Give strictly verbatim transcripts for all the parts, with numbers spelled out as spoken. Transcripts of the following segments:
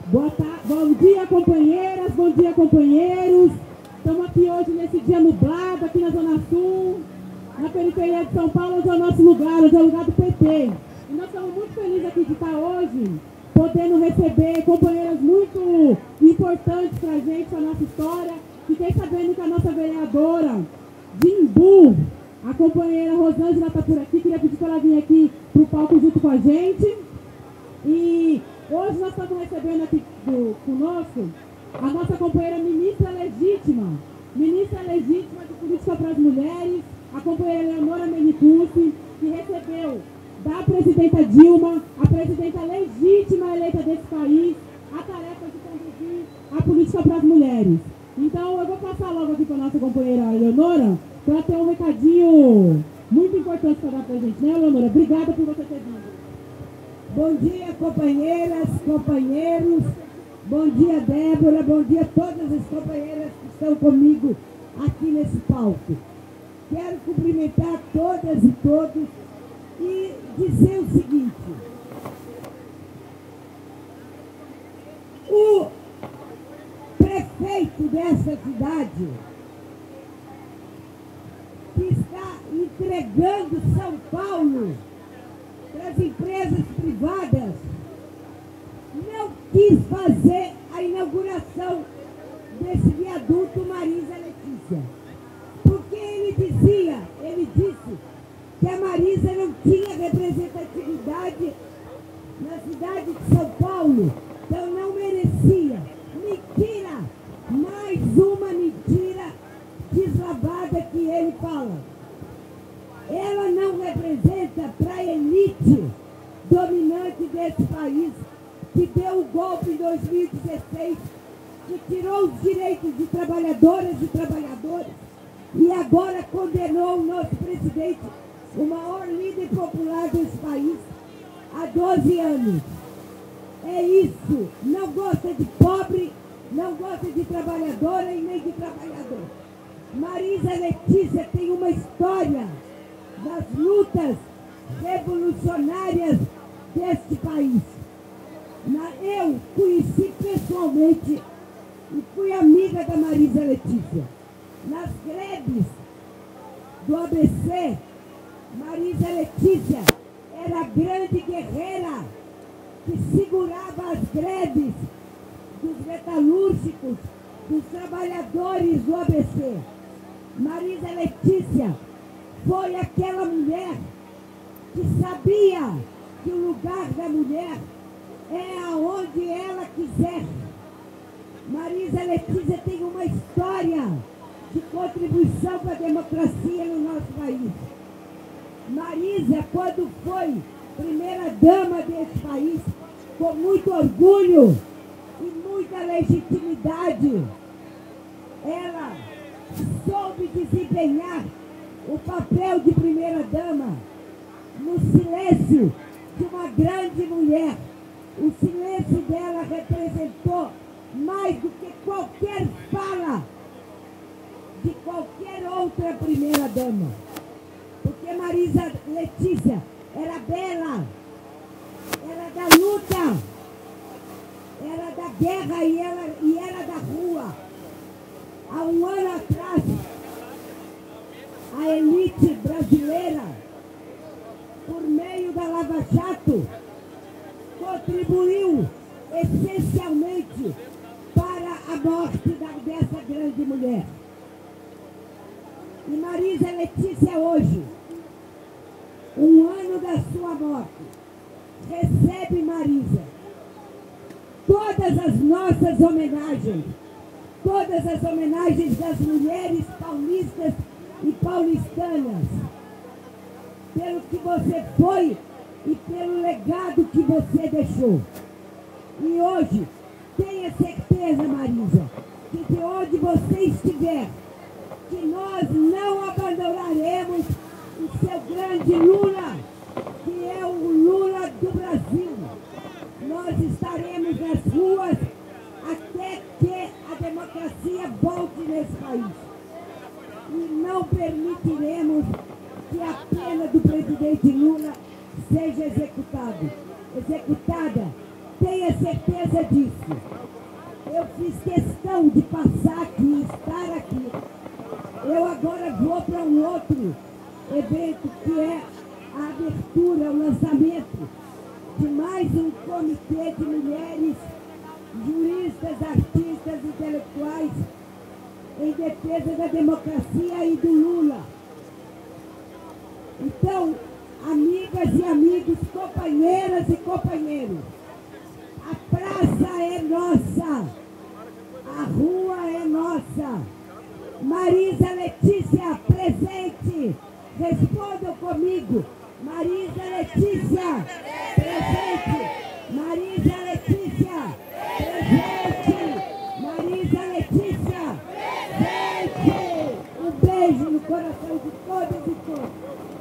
Boa tarde, bom dia, companheiras, bom dia, companheiros. Estamos aqui hoje nesse dia nublado, aqui na Zona Sul, na periferia de São Paulo, onde é o nosso lugar, onde é o lugar do P T. E nós estamos muito felizes aqui de estar hoje, podendo receber companheiras muito importantes para a gente, para a nossa história. Fiquei sabendo que a nossa vereadora de Imbu, a companheira Rosângela está por aqui, queria pedir para ela vir aqui para o palco junto com a gente. E hoje nós estamos recebendo aqui do, conosco a nossa companheira ministra legítima, ministra legítima de Política para as Mulheres, a companheira Leonora Mennicuzzi, que recebeu da presidenta Dilma, a presidenta legítima eleita desse país, a tarefa de conduzir a política para as mulheres. Então eu vou passar logo aqui para a nossa companheira Leonora, para ela ter um recadinho muito importante para dar para a gente, né, Leonora? Obrigada por você ter vindo. Bom dia, companheiras, companheiros. Bom dia, Débora. Bom dia a todas as companheiras que estão comigo aqui nesse palco. Quero cumprimentar todas e todos e dizer o seguinte. O prefeito dessa cidade, que está entregando São Paulo para as empresas privadas, não quis fazer a inauguração desse viaduto Marisa Letícia. Porque ele dizia, ele disse que a Marisa não tinha representatividade na cidade de São Paulo, então não merecia. Mentira! Mais uma mentira deslavada que ele fala. Ela não representa para a elite dominante desse país, que deu o golpe em dois mil e dezesseis, que tirou os direitos de trabalhadoras e trabalhadores e agora condenou o nosso presidente, o maior líder popular desse país, há doze anos. É isso. Não gosta de pobre, não gosta de trabalhadora e nem de trabalhador. Marisa Letícia tem uma história das lutas revolucionárias deste país. Eu conheci pessoalmente e fui amiga da Marisa Letícia. Nas greves do A B C, Marisa Letícia era a grande guerreira que segurava as greves dos metalúrgicos, dos trabalhadores do A B C. Marisa Letícia foi aquela mulher que sabia que o lugar da mulher é aonde ela quiser. Marisa Letícia tem uma história de contribuição para a democracia no nosso país. Marisa, quando foi primeira dama desse país, com muito orgulho e muita legitimidade, ela soube desempenhar o papel de primeira-dama no silêncio de uma grande mulher. O silêncio dela representou mais do que qualquer fala de qualquer outra primeira-dama. Porque Marisa Letícia era bela, era da luta, era da guerra e era, e era da rua. Há um ano atrás, a elite brasileira, por meio da Lava Jato, contribuiu essencialmente para a morte da, dessa grande mulher. E Marisa Letícia hoje, um ano da sua morte, recebe Marisa todas as nossas homenagens, todas as homenagens das mulheres paulistas e paulistanas, pelo que você foi e pelo legado que você deixou. E hoje, tenha certeza, Marisa, que de onde você estiver, que nós não abandonaremos o seu grande Lula, que é o Lula do Brasil. Nós estaremos nas ruas até que a democracia volte nesse país. E não permitiremos que a pena do presidente Lula seja executado, executada tenha certeza disso. Eu fiz questão de passar aqui, estar aqui. Eu agora vou para um outro evento, que é a abertura, o lançamento de mais um comitê de mulheres, juristas, artistas, intelectuais, em defesa da democracia e do Lula. Então, amigas e amigos, companheiras e companheiros, a praça é nossa, a rua é nossa. Marisa Letícia, presente, respondam comigo. Marisa Letícia, presente. Marisa Letícia, presente. Marisa Letícia, presente. Um beijo no coração de todas e todos.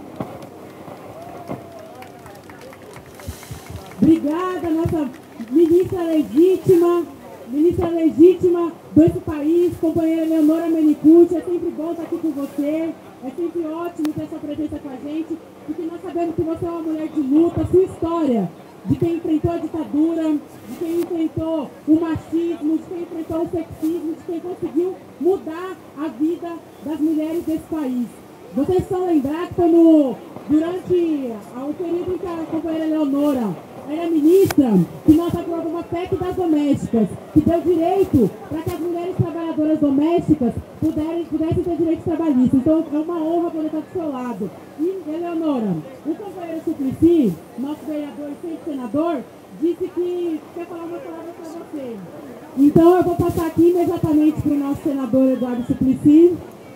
Obrigada, nossa ministra legítima, ministra legítima desse país, companheira Leonora Menicucci. É sempre bom estar aqui com você, é sempre ótimo ter sua presença com a gente, porque nós sabemos que você é uma mulher de luta, sua história, de quem enfrentou a ditadura, de quem enfrentou o machismo, de quem enfrentou o sexismo, de quem conseguiu mudar a vida das mulheres desse país. Vocês estão lembrados quando, durante o período em que a companheira Leonora era ministra, que nós aprovamos uma P E C das domésticas, que deu direito para que as mulheres trabalhadoras domésticas puderem, pudessem ter direitos trabalhistas. Então é uma honra poder estar do seu lado. E, Eleonora, o companheiro Suplicy, nosso vereador e sempre senador, disse que quer falar uma palavra para você. Então eu vou passar aqui imediatamente para o nosso senador Eduardo Suplicy.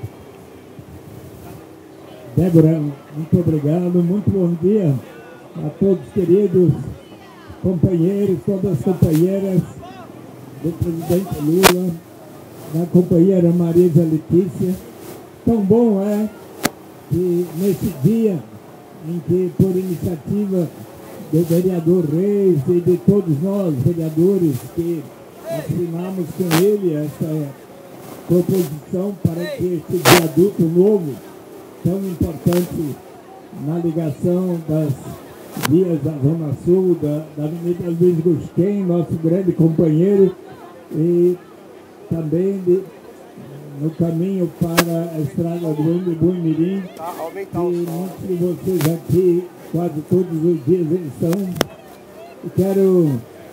Débora, muito obrigado, muito bom dia a todos queridos companheiros, todas as companheiras do presidente Lula, da companheira Marisa Letícia. Tão bom é que nesse dia em que, por iniciativa do vereador Reis e de todos nós, vereadores, que assinamos com ele essa proposição para que este viaduto novo, tão importante na ligação das vias da Zona Sul, da, da Avenida Luiz Gusquem, nosso grande companheiro, e também de, no caminho para a estrada do Imbu Mirim, que muitos de vocês aqui, quase todos os dias estão. E quero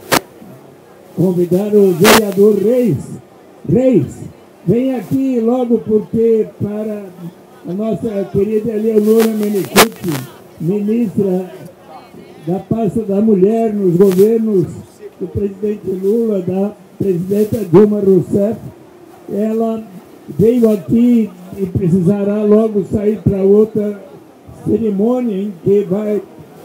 convidar o vereador Reis. Reis, vem aqui logo, porque para a nossa querida Leonora Menicucci, ministra da pasta da mulher nos governos do presidente Lula, da presidenta Dilma Rousseff, ela veio aqui e precisará logo sair para outra cerimônia em que vai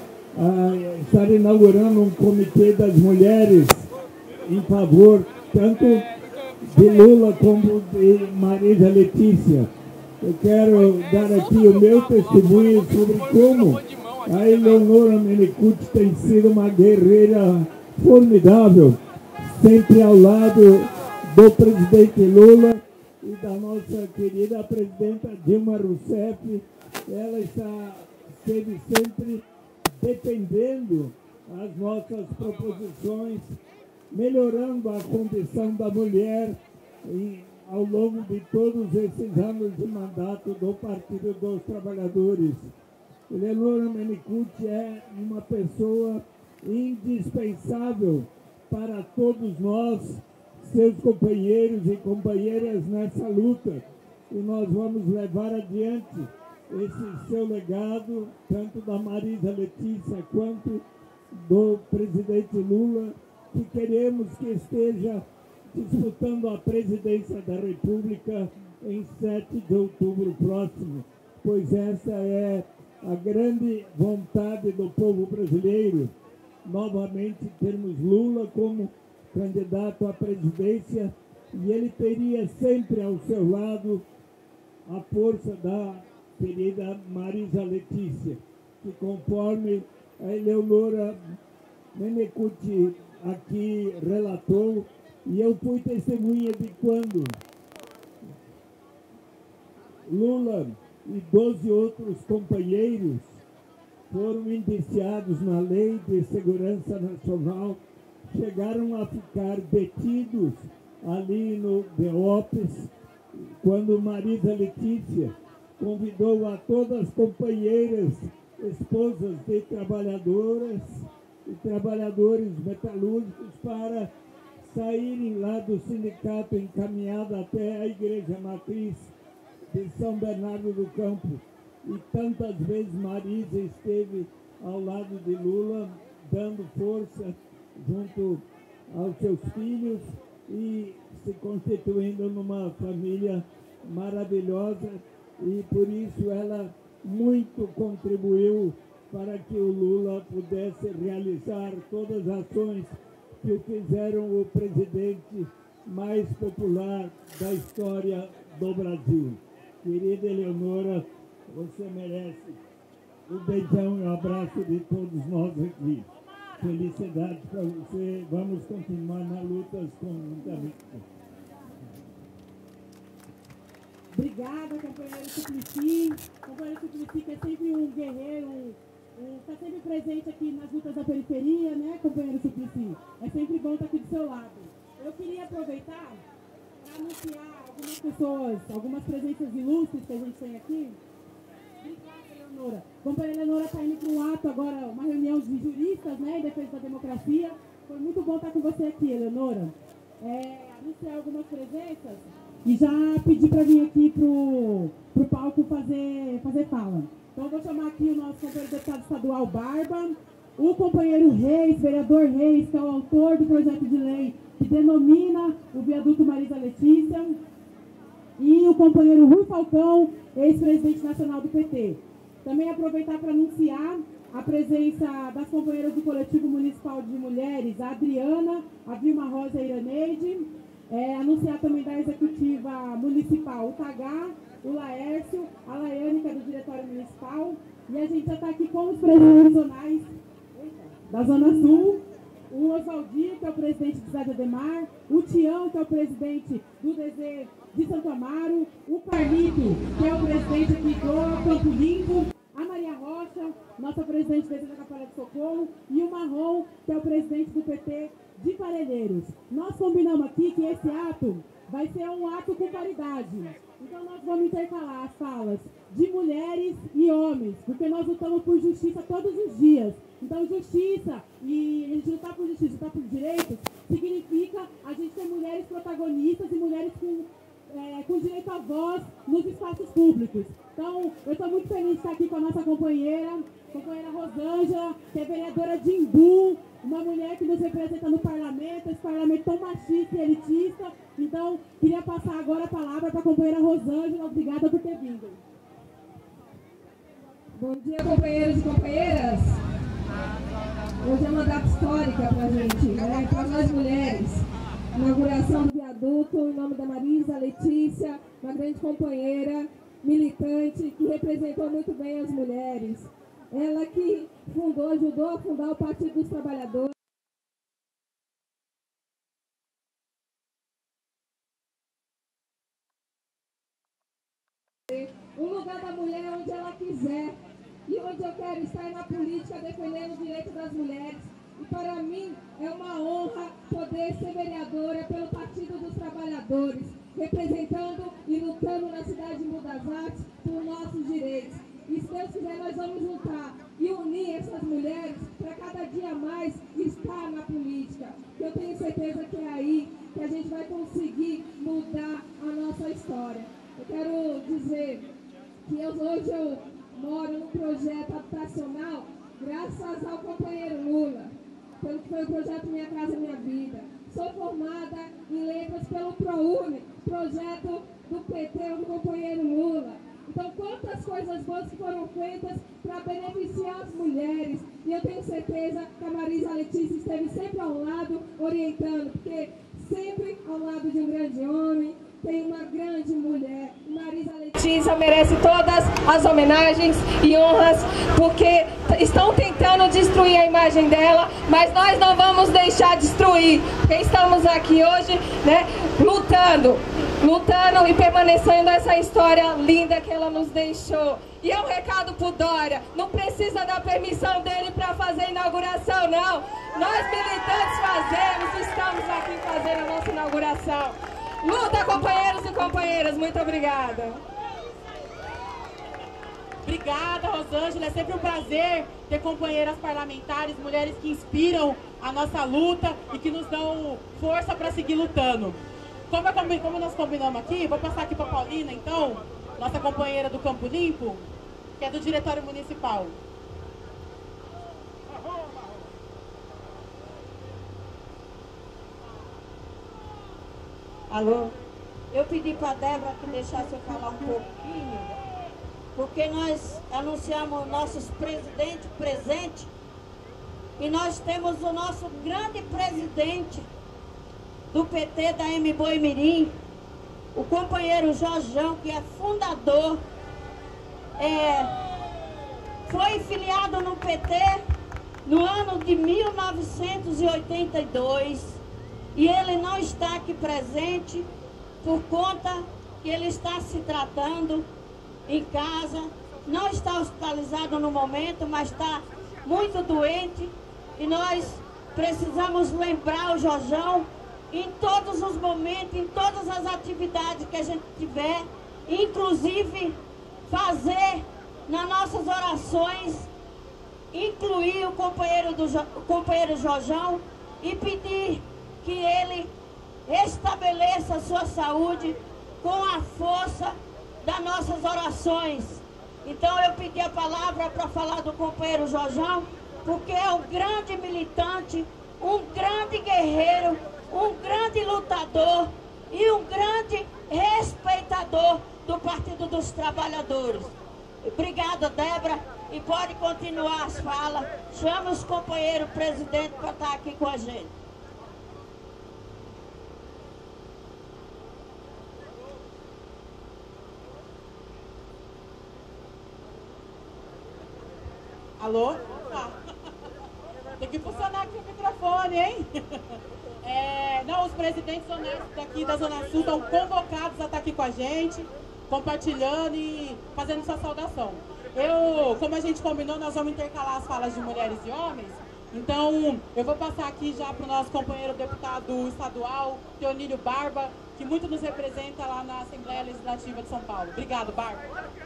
ah, estar inaugurando um comitê das mulheres em favor tanto de Lula como de Marisa Letícia. Eu quero dar aqui o meu testemunho sobre como a Eleonora Menicucci tem sido uma guerreira formidável, sempre ao lado do presidente Lula e da nossa querida presidenta Dilma Rousseff. Ela está esteve sempre defendendo as nossas proposições, melhorando a condição da mulher em, ao longo de todos esses anos de mandato do Partido dos Trabalhadores. Eleonora Menicucci é uma pessoa indispensável para todos nós, seus companheiros e companheiras nessa luta. E nós vamos levar adiante esse seu legado, tanto da Marisa Letícia quanto do presidente Lula, que queremos que esteja disputando a presidência da República em sete de outubro próximo, pois essa é a grande vontade do povo brasileiro, novamente termos Lula como candidato à presidência, e ele teria sempre ao seu lado a força da querida Marisa Letícia, que conforme a Eleonora Menicucci aqui relatou, e eu fui testemunha de quando Lula e doze outros companheiros foram indiciados na Lei de Segurança Nacional, chegaram a ficar detidos ali no Beópolis, quando Marisa Letícia convidou a todas as companheiras, esposas de trabalhadoras e trabalhadores metalúrgicos para saírem lá do sindicato encaminhado até a Igreja Matriz de São Bernardo do Campo. E tantas vezes Marisa esteve ao lado de Lula, dando força junto aos seus filhos e se constituindo numa família maravilhosa, e por isso ela muito contribuiu para que o Lula pudesse realizar todas as ações que o fizeram o presidente mais popular da história do Brasil. Querida Eleonora, você merece um beijão e um abraço de todos nós aqui. Felicidade para você. Vamos continuar na luta com muita vida. Obrigada, companheiro Suplicy. Companheiro Suplicy, que é sempre um guerreiro, está um, um, sempre presente aqui nas lutas da periferia, né, companheiro Suplicy? É sempre bom estar aqui do seu lado. Eu queria aproveitar para anunciar algumas pessoas, algumas presenças ilustres que a gente tem aqui. Obrigada, Eleonora. A companheira Eleonora está indo para um ato agora, uma reunião de juristas, né, em defesa da democracia. Foi muito bom estar com você aqui, Eleonora. É, anunciar algumas presenças e já pedir para vir aqui pro, pro palco fazer, fazer fala. Então eu vou chamar aqui o nosso companheiro deputado estadual Barba, o companheiro Reis, vereador Reis, que é o autor do projeto de lei que denomina o viaduto Marisa Letícia, e o companheiro Rui Falcão, ex-presidente nacional do P T. Também aproveitar para anunciar a presença das companheiras do Coletivo Municipal de Mulheres, a Adriana, a Vilma Rosa e a Iraneide. É, anunciar também da Executiva Municipal, o Tagaá, o Laércio, a Laiane, que é do Diretório Municipal. E a gente já está aqui com os presidentes zonais da Zona Sul, o Oswaldir, que é o presidente de Zé de Ademar, o Tião, que é o presidente do D Z de Santo Amaro, o Carlito, que é o presidente aqui do Campo Limpo, a Maria Rocha, nossa presidente do D Z da Capela de Socorro, e o Marrom, que é o presidente do P T de Parelheiros. Nós combinamos aqui que esse ato vai ser um ato com paridade. Então nós vamos intercalar as falas de mulheres e homens, porque nós lutamos por justiça todos os dias. Então justiça, e a gente lutar por justiça, lutar por direitos, significa a gente ter mulheres protagonistas e mulheres com, é, com direito à voz nos espaços públicos. Então eu estou muito feliz de estar aqui com a nossa companheira, companheira Rosângela, que é vereadora de Imbu, uma mulher que nos representa no parlamento, esse parlamento tão machista e elitista. Então, queria passar agora a palavra para a companheira Rosângela. Obrigada por ter vindo. Bom dia, companheiros e companheiras. Hoje é uma data histórica para a gente, né? Para nós mulheres. Inauguração do viaduto em nome da Marisa Letícia, uma grande companheira, militante, que representou muito bem as mulheres. Ela que fundou, ajudou a fundar o Partido dos Trabalhadores. Um lugar da mulher onde ela quiser. E onde eu quero estar na política defendendo o direito das mulheres. E para mim é uma honra poder ser vereadora pelo Partido dos Trabalhadores, representando e lutando na cidade de Mudas Artes por nossos direitos. E se Deus quiser, nós vamos juntar e unir essas mulheres para cada dia mais estar na política. Eu tenho certeza que é aí que a gente vai conseguir mudar a nossa história. Eu quero dizer que eu, hoje eu moro num projeto habitacional graças ao companheiro Lula, pelo que foi o projeto Minha Casa Minha Vida. Sou formada em letras pelo ProUni, projeto do P T, do companheiro Lula. Então, quantas coisas boas que foram feitas para beneficiar as mulheres. E eu tenho certeza que a Marisa Letícia esteve sempre ao lado, orientando, porque sempre ao lado de um grande homem tem uma grande mulher. Marisa Letícia merece todas as homenagens e honras, porque estão tentando destruir a imagem dela, mas nós não vamos deixar destruir, porque estamos aqui hoje, né, lutando. lutando e permanecendo essa história linda que ela nos deixou. E é um recado pro Dória, não precisa da permissão dele para fazer a inauguração, não. Nós militantes fazemos, estamos aqui fazendo a nossa inauguração. Luta, companheiros e companheiras, muito obrigada. Obrigada, Rosângela. É sempre um prazer ter companheiras parlamentares, mulheres que inspiram a nossa luta e que nos dão força para seguir lutando. Como, eu, como nós combinamos aqui, vou passar aqui para a Paulina, então, nossa companheira do Campo Limpo, que é do Diretório Municipal. Alô? Eu pedi para a Débora que deixasse eu falar um pouquinho, porque nós anunciamos nossos presidentes presentes e nós temos o nosso grande presidente do P T da M Boi Mirim, o companheiro Jorjão, que é fundador, é, foi filiado no P T no ano de mil novecentos e oitenta e dois e ele não está aqui presente por conta que ele está se tratando em casa, não está hospitalizado no momento, mas está muito doente e nós precisamos lembrar o Jorjão em todos os momentos, em todas as atividades que a gente tiver, inclusive fazer nas nossas orações, incluir o companheiro, do, o companheiro Jorjão e pedir que ele restabeleça a sua saúde com a força das nossas orações. Então eu pedi a palavra para falar do companheiro Jorjão, porque é um grande militante, um grande guerreiro, um grande lutador e um grande respeitador do Partido dos Trabalhadores. Obrigada, Débora, e pode continuar as falas. Chama os companheiros presidentes para estar aqui com a gente. Alô? Tá. Tem que funcionar aqui o microfone, hein? É, não, os presidentes honestos daqui da Zona Sul estão convocados a estar aqui com a gente, compartilhando e fazendo sua saudação. Eu, como a gente combinou, nós vamos intercalar as falas de mulheres e homens. Então, eu vou passar aqui já para o nosso companheiro deputado estadual, Teonílio Barba, que muito nos representa lá na Assembleia Legislativa de São Paulo. Obrigado, Barba.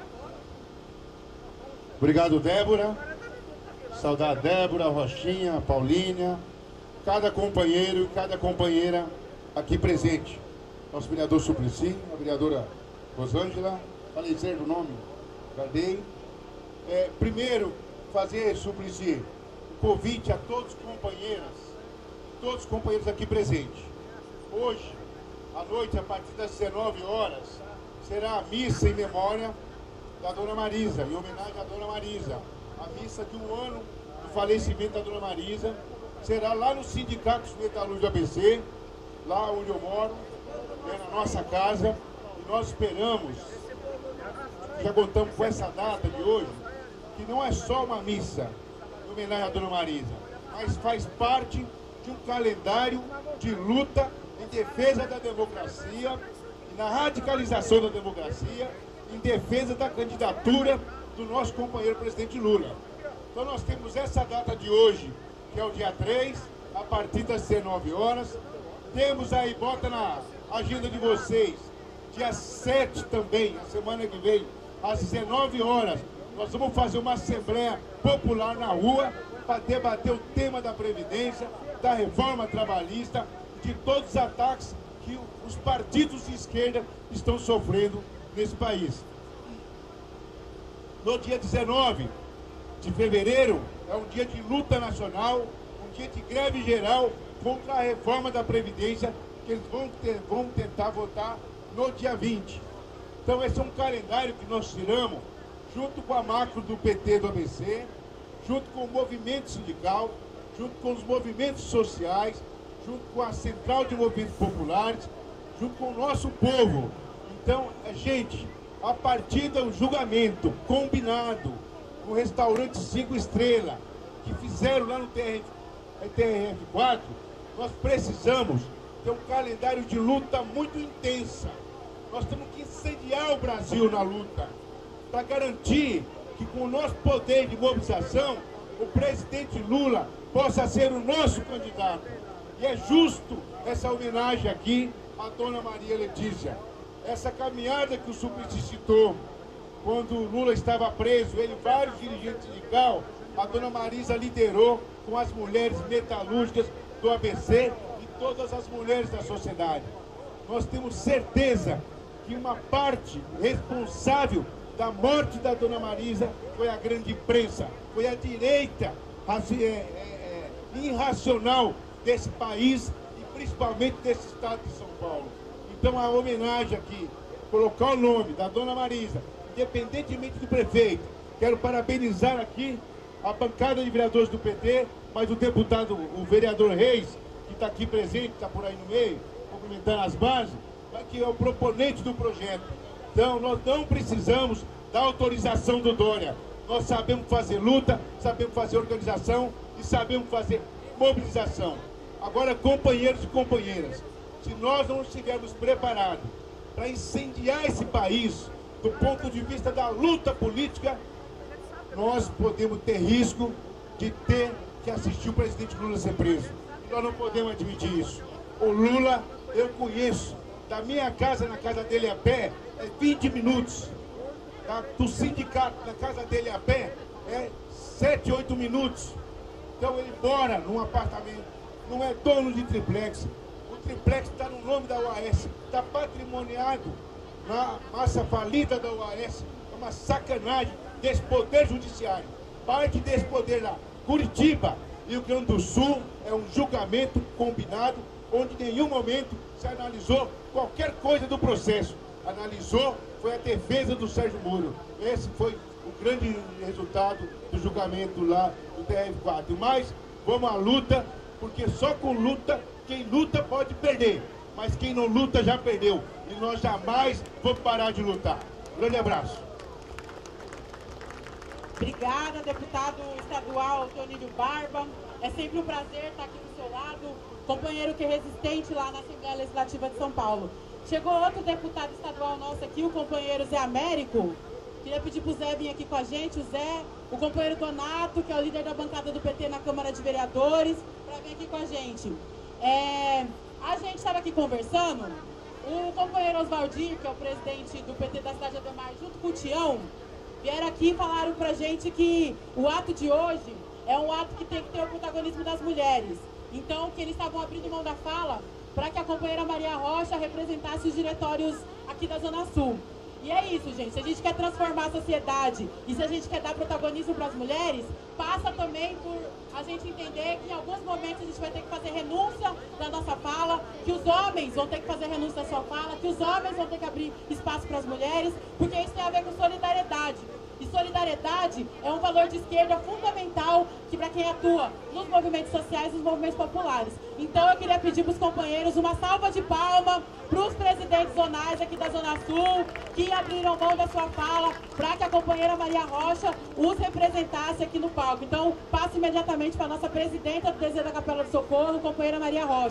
Obrigado, Débora. Saudar a Débora, a Rochinha, a Paulinha, cada companheiro e cada companheira aqui presente. Nosso vereador Suplicy, a vereadora Rosângela, falei certo o nome? Guardei. É, primeiro, fazer, Suplicy, um convite a todos os companheiras, todos os companheiros aqui presentes. Hoje, à noite, a partir das dezenove horas, será a missa em memória da Dona Marisa, em homenagem à Dona Marisa. A missa de um ano do falecimento da Dona Marisa será lá no Sindicato dos Metalúrgicos do A B C, lá onde eu moro, é na nossa casa, e nós esperamos, já contamos com essa data de hoje, que não é só uma missa em homenagem à Dona Marisa, mas faz parte de um calendário de luta em defesa da democracia e na radicalização da democracia, em defesa da candidatura do nosso companheiro presidente Lula. Então nós temos essa data de hoje, que é o dia três, a partir das dezenove horas. Temos aí, bota na agenda de vocês, dia sete também, a semana que vem, às dezenove horas, nós vamos fazer uma assembleia popular na rua para debater o tema da Previdência, da reforma trabalhista, de todos os ataques que os partidos de esquerda estão sofrendo nesse país. No dia dezenove de fevereiro, é um dia de luta nacional, um dia de greve geral contra a reforma da Previdência, que eles vão, ter, vão tentar votar no dia vinte. Então esse é um calendário que nós tiramos, junto com a macro do P T do A B C, junto com o movimento sindical, junto com os movimentos sociais, junto com a Central de Movimentos Populares, junto com o nosso povo. Então, gente, a partir do julgamento combinado no restaurante cinco estrelas que fizeram lá no T R F quatro, nós precisamos ter um calendário de luta muito intensa, Nós temos que incendiar o Brasil na luta, para garantir que com o nosso poder de mobilização, o presidente Lula possa ser o nosso candidato. E é justo essa homenagem aqui à dona Maria Letícia. Essa caminhada que o Suplicy citou, quando o Lula estava preso, ele e vários dirigentes sindicais, a dona Marisa liderou com as mulheres metalúrgicas do A B C e todas as mulheres da sociedade. Nós temos certeza que uma parte responsável da morte da dona Marisa foi a grande imprensa, foi a direita é, é, é, irracional desse país e principalmente desse estado de São Paulo. Então a homenagem aqui, colocar o nome da dona Marisa, independentemente do prefeito, quero parabenizar aqui a bancada de vereadores do P T, mas o deputado, o vereador Reis, que está aqui presente, está por aí no meio, cumprimentando as bases, que é o proponente do projeto. Então, nós não precisamos da autorização do Dória. Nós sabemos fazer luta, sabemos fazer organização e sabemos fazer mobilização. Agora, companheiros e companheiras, se nós não estivermos preparados para incendiar esse país do ponto de vista da luta política, nós podemos ter risco de ter que assistir o presidente Lula ser preso. E nós não podemos admitir isso. O Lula, eu conheço, da minha casa na casa dele a pé, é vinte minutos. Da, do sindicato na casa dele a pé, é sete, oito minutos. Então ele mora num apartamento, não é dono de triplex. O triplex está no nome da O A S, está patrimoniado na massa falida da O A S. É uma sacanagem desse poder judiciário. Parte desse poder lá, Curitiba e o Rio Grande do Sul, é um julgamento combinado, onde em nenhum momento se analisou qualquer coisa do processo. Analisou, foi a defesa do Sérgio Moro. Esse foi o grande resultado do julgamento lá do T R quatro. Mas vamos à luta, porque só com luta, quem luta pode perder. Mas quem não luta já perdeu. E nós jamais vamos parar de lutar. Grande abraço. Obrigada, deputado estadual Tonílio Barba. É sempre um prazer estar aqui do seu lado, companheiro que é resistente lá na Assembleia Legislativa de São Paulo. Chegou outro deputado estadual nosso aqui, o companheiro Zé Américo. Queria pedir para o Zé vir aqui com a gente, o Zé, o companheiro Donato, que é o líder da bancada do P T na Câmara de Vereadores, para vir aqui com a gente. É, a gente estava aqui conversando, o companheiro Oswaldir, que é o presidente do P T da cidade de Ademar, junto com o Tião, vieram aqui e falaram pra gente que o ato de hoje é um ato que tem que ter o protagonismo das mulheres. Então, que eles estavam abrindo mão da fala para que a companheira Maria Rocha representasse os diretórios aqui da Zona Sul. E é isso, gente. Se a gente quer transformar a sociedade e se a gente quer dar protagonismo para as mulheres, passa também por a gente entender que em alguns momentos a gente vai ter que fazer renúncia da nossa fala, que os homens vão ter que fazer renúncia da sua fala, que os homens vão ter que abrir espaço para as mulheres, porque isso tem a ver com solidariedade. E solidariedade é um valor de esquerda fundamental que para quem atua nos movimentos sociais e nos movimentos populares. Então eu queria pedir para os companheiros uma salva de palmas para os presidentes zonais aqui da Zona Sul, que abriram mão da sua fala para que a companheira Maria Rocha os representasse aqui no palco. Então passo imediatamente para a nossa presidenta do D Z da Capela do Socorro, companheira Maria Rocha.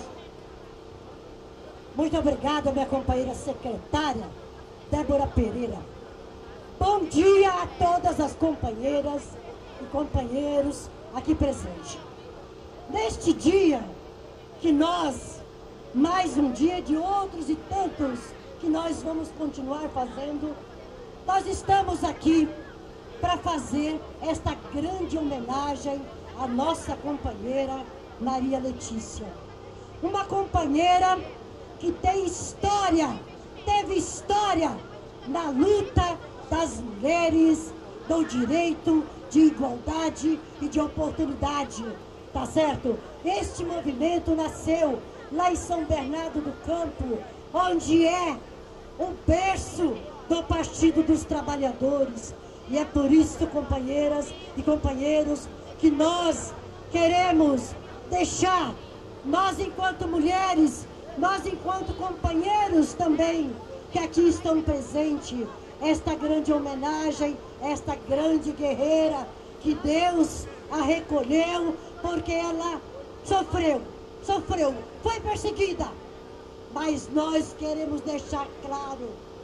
Muito obrigada, minha companheira secretária, Débora Pereira. Bom dia a todas as companheiras e companheiros aqui presentes. Neste dia que nós, mais um dia de outros e tantos que nós vamos continuar fazendo, nós estamos aqui para fazer esta grande homenagem à nossa companheira Maria Letícia. Uma companheira que tem história, teve história na luta das mulheres, do direito de igualdade e de oportunidade, tá certo? Este movimento nasceu lá em São Bernardo do Campo, onde é o berço do Partido dos Trabalhadores. E é por isso, companheiras e companheiros, que nós queremos deixar, nós enquanto mulheres, nós enquanto companheiros também, que aqui estão presentes, esta grande homenagem, esta grande guerreira, que Deus a recolheu, porque ela sofreu, sofreu, foi perseguida. Mas nós queremos deixar claro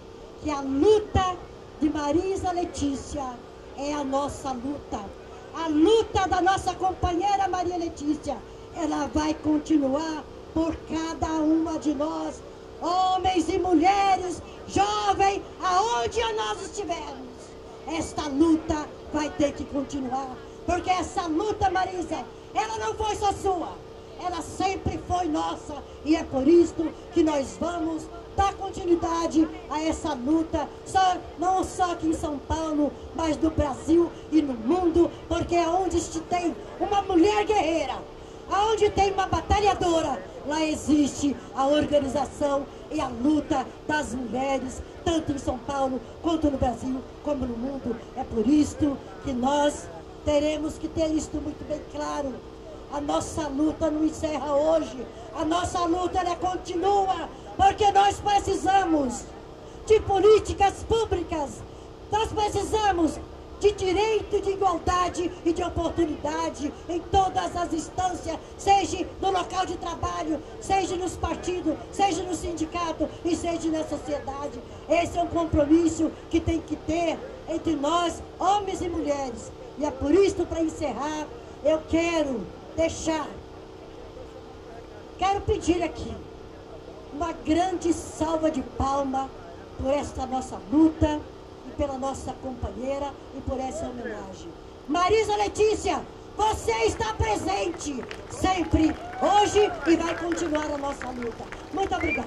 que a luta de Marisa Letícia é a nossa luta. A luta da nossa companheira Maria Letícia, ela vai continuar por cada uma de nós, homens e mulheres, jovens, aonde nós estivermos. Esta luta vai ter que continuar, porque essa luta, Marisa, ela não foi só sua, ela sempre foi nossa, e é por isso que nós vamos dar continuidade a essa luta, só, não só aqui em São Paulo, mas no Brasil e no mundo, porque aonde tem uma mulher guerreira, aonde tem uma batalhadora, lá existe a organização e a luta das mulheres, tanto em São Paulo, quanto no Brasil, como no mundo. É por isso que nós teremos que ter isto muito bem claro. A nossa luta não encerra hoje, a nossa luta ela continua, porque nós precisamos de políticas públicas, nós precisamos de direito de igualdade e de oportunidade em todas as instâncias, seja no local de trabalho, seja nos partidos, seja no sindicato e seja na sociedade. Esse é um compromisso que tem que ter entre nós, homens e mulheres. E é por isso, para encerrar, eu quero deixar, quero pedir aqui uma grande salva de palmas por esta nossa luta e pela nossa companheira e por essa homenagem. Marisa Letícia, você está presente sempre, hoje, e vai continuar a nossa luta. Muito obrigada.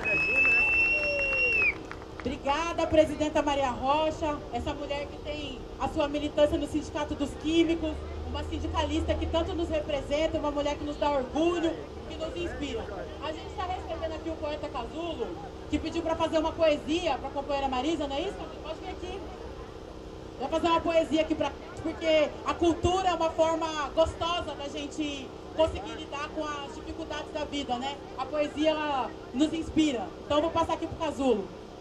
Obrigada, presidenta Maria Rocha, essa mulher que tem a sua militância no Sindicato dos Químicos, uma sindicalista que tanto nos representa, uma mulher que nos dá orgulho, que nos inspira. A gente está recebendo aqui o poeta Casulo, que pediu para fazer uma poesia para a companheira Marisa, não é isso? Pode vir aqui. Vai fazer uma poesia aqui para porque a cultura é uma forma gostosa da gente conseguir lidar com as dificuldades da vida, né? A poesia, ela nos inspira. Então eu vou passar aqui para o Casulo.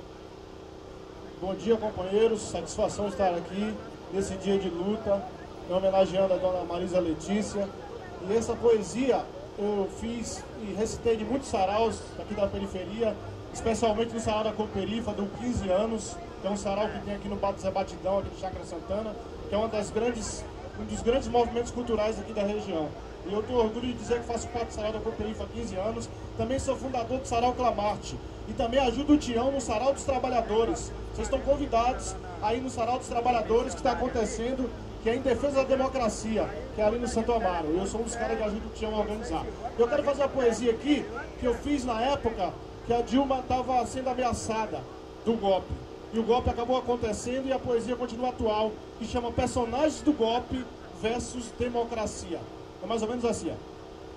Bom dia, companheiros. Satisfação estar aqui nesse dia de luta, homenageando a dona Marisa Letícia. E essa poesia eu fiz e recitei de muitos saraus aqui da periferia, especialmente no sarau da Cooperifa, do quinze anos, que é um sarau que tem aqui no Bato Zé Batidão, aqui de Chácara Santana, que é uma das grandes, um dos grandes movimentos culturais aqui da região. E eu tenho orgulho de dizer que faço parte do sarau da Cooperifa há quinze anos, também sou fundador do Sarau Clamarte, e também ajudo o Tião no Sarau dos Trabalhadores. Vocês estão convidados aí no Sarau dos Trabalhadores que está acontecendo, que é em defesa da democracia, que é ali no Santo Amaro. Eu sou um dos caras que ajuda o Tião a organizar. Eu quero fazer uma poesia aqui, que eu fiz na época que a Dilma estava sendo ameaçada do golpe. E o golpe acabou acontecendo e a poesia continua atual, que chama Personagens do Golpe versus Democracia. É mais ou menos assim, ó.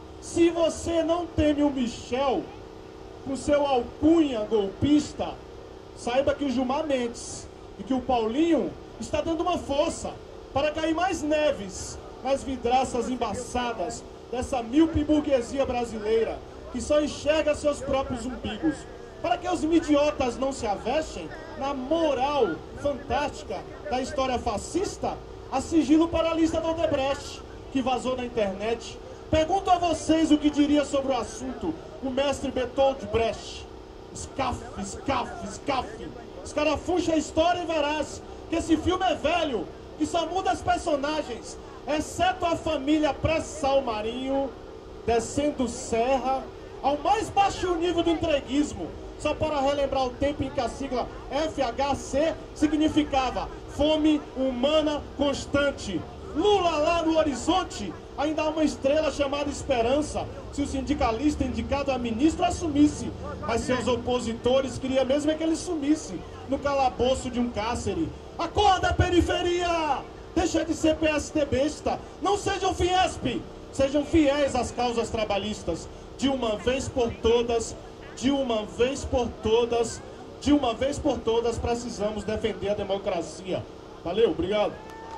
Se você não teme o Michel com seu alcunha golpista, saiba que o Gilmar Mendes e que o Paulinho está dando uma força para cair mais neves nas vidraças embaçadas dessa míope burguesia brasileira que só enxerga seus próprios umbigos. Para que os idiotas não se avestem na moral fantástica da história fascista, a sigilo para a lista do Odebrecht, que vazou na internet. Pergunto a vocês o que diria sobre o assunto o mestre Bertold Brecht. Escaf, escaf, escaf. Escarafuncha a história e verás que esse filme é velho, que só muda as personagens, exceto a família pré-sal marinho, descendo serra, ao mais baixo nível do entreguismo, só para relembrar o tempo em que a sigla F H C significava fome humana constante. Lula lá no horizonte, ainda há uma estrela chamada Esperança, se o sindicalista indicado a ministro assumisse, mas seus opositores queriam mesmo é que ele sumisse no calabouço de um cárcere. Acorda, periferia! Deixa de ser P S T besta, não sejam Fiesp, sejam fiéis às causas trabalhistas, de uma vez por todas, de uma vez por todas, de uma vez por todas precisamos defender a democracia. Valeu, obrigado.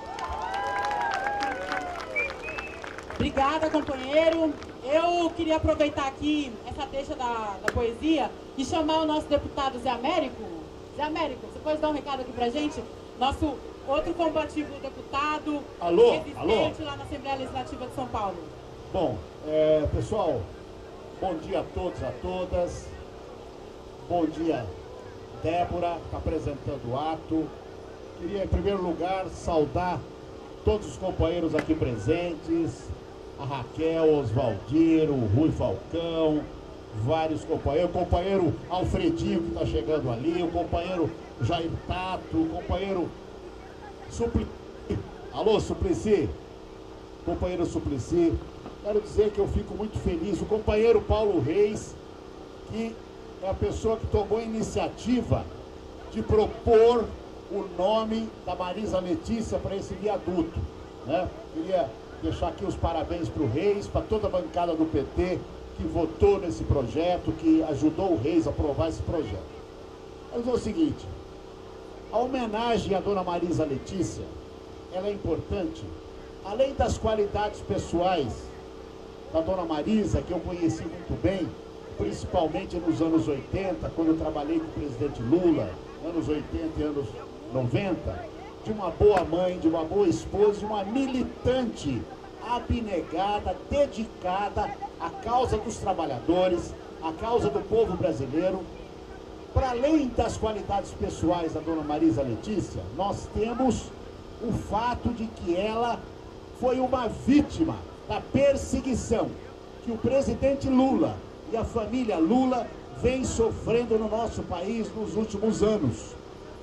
Obrigada, companheiro. Eu queria aproveitar aqui essa deixa da, da poesia e chamar o nosso deputado Zé Américo. Zé Américo, você pode dar um recado aqui pra gente? Nosso outro combativo deputado, alô, resistente alô. lá na Assembleia Legislativa de São Paulo. Bom, é, pessoal, bom dia a todos, a todas. Bom dia, Débora está apresentando o ato. Queria, em primeiro lugar, saudar todos os companheiros aqui presentes, a Raquel, o Oswaldiro, o Rui Falcão, vários companheiros, o companheiro Alfredinho que está chegando ali, o companheiro Jair Tato, o companheiro Suplicy. Alô, Suplicy? Companheiro Suplicy. Quero dizer que eu fico muito feliz. O companheiro Paulo Reis, que é a pessoa que tomou a iniciativa de propor o nome da Marisa Letícia para esse viaduto, né? Queria deixar aqui os parabéns para o Reis, para toda a bancada do P T que votou nesse projeto, que ajudou o Reis a aprovar esse projeto. Mas é o seguinte, a homenagem à dona Marisa Letícia, ela é importante, além das qualidades pessoais da dona Marisa, que eu conheci muito bem, principalmente nos anos oitenta, quando eu trabalhei com o presidente Lula, anos oitenta e anos noventa, de uma boa mãe, de uma boa esposa, de uma militante abnegada, dedicada à causa dos trabalhadores, à causa do povo brasileiro. Para além das qualidades pessoais da dona Marisa Letícia, nós temos o fato de que ela foi uma vítima da perseguição que o presidente Lula e a família Lula vem sofrendo no nosso país nos últimos anos.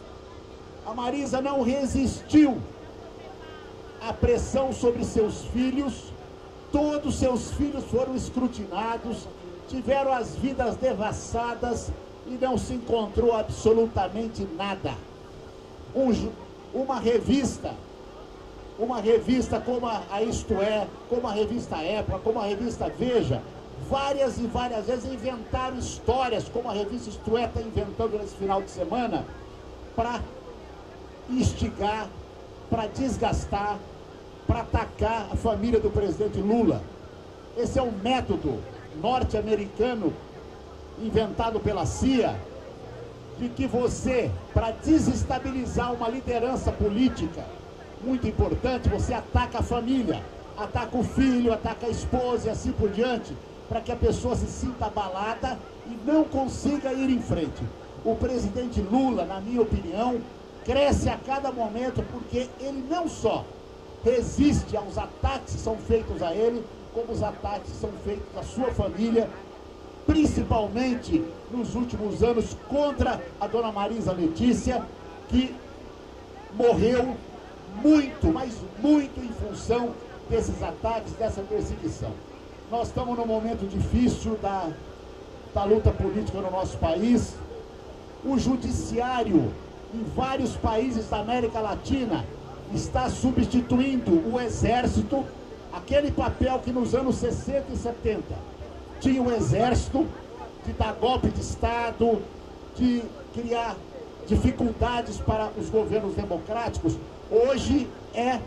A Marisa não resistiu à pressão sobre seus filhos, todos seus filhos foram escrutinados, tiveram as vidas devassadas e não se encontrou absolutamente nada. Um, uma revista, uma revista como a, a Isto É, como a revista Época, como a revista Veja, várias e várias vezes inventaram histórias, como a revista Isto É está inventando nesse final de semana, para instigar, para desgastar, para atacar a família do presidente Lula. Esse é um método norte-americano inventado pela C I A, de que você, para desestabilizar uma liderança política muito importante, você ataca a família, ataca o filho, ataca a esposa e assim por diante, para que a pessoa se sinta abalada e não consiga ir em frente. O presidente Lula, na minha opinião, cresce a cada momento porque ele não só resiste aos ataques que são feitos a ele, como os ataques que são feitos à sua família, principalmente nos últimos anos contra a dona Marisa Letícia, que morreu muito, mas muito em função desses ataques, dessa perseguição. Nós estamos num momento difícil da, da luta política no nosso país. O judiciário em vários países da América Latina está substituindo o exército, aquele papel que nos anos sessenta e setenta tinha o exército de dar golpe de Estado, de criar dificuldades para os governos democráticos. Hoje é,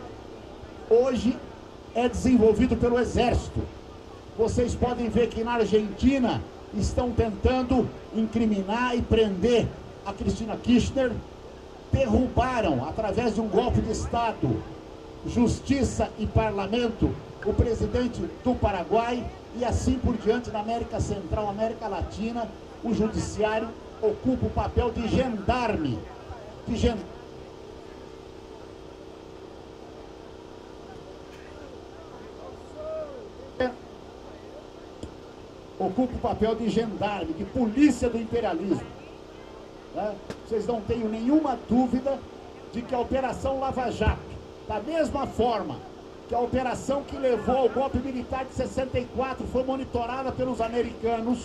hoje é desenvolvido pelo exército. Vocês podem ver que na Argentina estão tentando incriminar e prender a Cristina Kirchner. Derrubaram, através de um golpe de Estado, justiça e parlamento, o presidente do Paraguai, e assim por diante. Na América Central, América Latina, o judiciário ocupa o papel de gendarme, de gen... ocupa o papel de gendarme, de polícia do imperialismo. Né? Vocês não tenham nenhuma dúvida de que a Operação Lava Jato, da mesma forma que a operação que levou ao golpe militar de sessenta e quatro foi monitorada pelos americanos,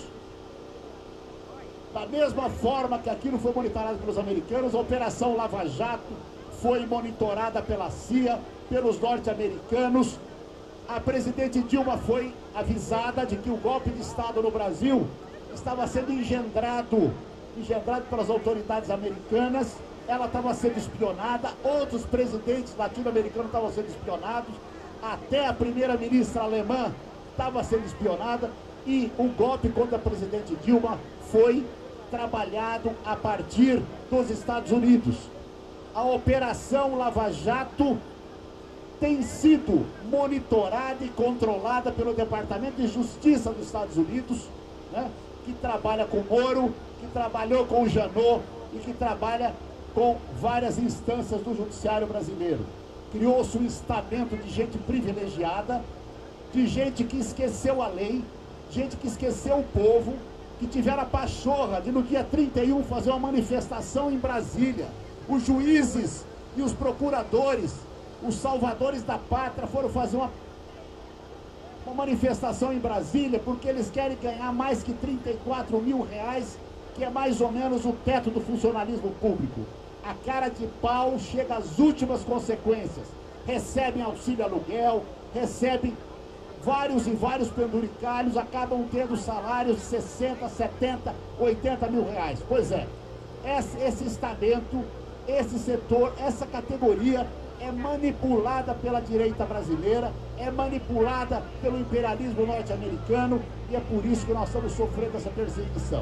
da mesma forma que aquilo foi monitorado pelos americanos, a Operação Lava Jato foi monitorada pela C I A, pelos norte-americanos. A presidente Dilma foi avisada de que o golpe de Estado no Brasil estava sendo engendrado, engendrado pelas autoridades americanas. Ela estava sendo espionada, outros presidentes latino-americanos estavam sendo espionados, até a primeira-ministra alemã estava sendo espionada, e o golpe contra a presidente Dilma foi trabalhado a partir dos Estados Unidos. A Operação Lava Jato tem sido monitorada e controlada pelo Departamento de Justiça dos Estados Unidos, né, que trabalha com Moro, que trabalhou com o Janot, e que trabalha com várias instâncias do judiciário brasileiro. Criou-se um estamento de gente privilegiada, de gente que esqueceu a lei, gente que esqueceu o povo, que tiveram a pachorra de no dia trinta e um fazer uma manifestação em Brasília. Os juízes e os procuradores, os salvadores da pátria, foram fazer uma, uma manifestação em Brasília porque eles querem ganhar mais que trinta e quatro mil reais, que é mais ou menos o teto do funcionalismo público. A cara de pau chega às últimas consequências. Recebem auxílio aluguel, recebem vários e vários penduricalhos, acabam tendo salários de sessenta, setenta, oitenta mil reais. Pois é, esse, esse estamento, esse setor, essa categoria é manipulada pela direita brasileira, é manipulada pelo imperialismo norte-americano, e é por isso que nós estamos sofrendo essa perseguição.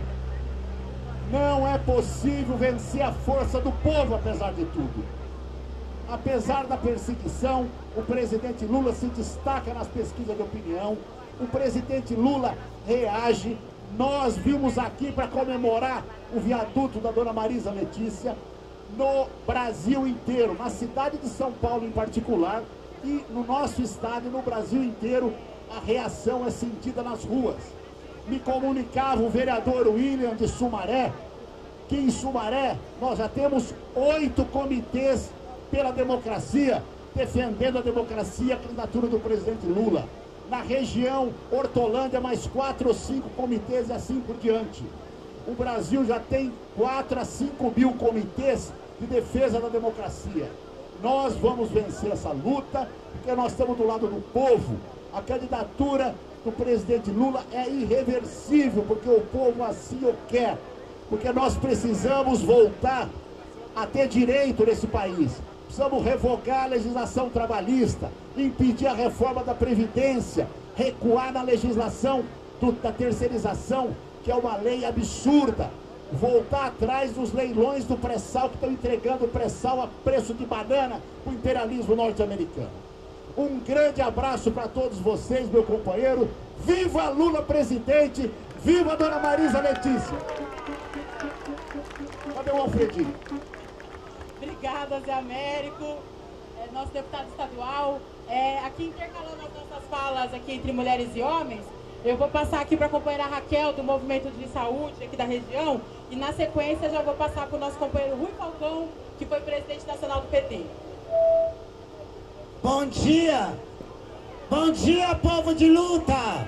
Não é possível vencer a força do povo, apesar de tudo. Apesar da perseguição, o presidente Lula se destaca nas pesquisas de opinião, o presidente Lula reage. Nós vimos aqui para comemorar o viaduto da dona Marisa Letícia, no Brasil inteiro, na cidade de São Paulo em particular, e no nosso estado e no Brasil inteiro, a reação é sentida nas ruas. Me comunicava o vereador William de Sumaré, que em Sumaré nós já temos oito comitês pela democracia, defendendo a democracia e a candidatura do presidente Lula. Na região Hortolândia, mais quatro ou cinco comitês e assim por diante. O Brasil já tem quatro a cinco mil comitês de defesa da democracia. Nós vamos vencer essa luta, porque nós estamos do lado do povo. A candidatura do presidente Lula é irreversível, porque o povo assim o quer. Porque nós precisamos voltar a ter direito nesse país. Precisamos revogar a legislação trabalhista, impedir a reforma da Previdência, recuar na legislação do, da terceirização, que é uma lei absurda, voltar atrás dos leilões do pré-sal, que estão entregando o pré-sal a preço de banana para o imperialismo norte-americano. Um grande abraço para todos vocês, meu companheiro. Viva Lula presidente, viva a dona Marisa Letícia. Cadê o Alfredinho? Obrigada, Zé Américo, é, nosso deputado estadual. É, aqui intercalando as nossas falas aqui entre mulheres e homens, eu vou passar aqui para a companheira Raquel, do Movimento de Saúde aqui da região, e na sequência já vou passar para o nosso companheiro Rui Falcão, que foi presidente nacional do P T. Bom dia! Bom dia, povo de luta!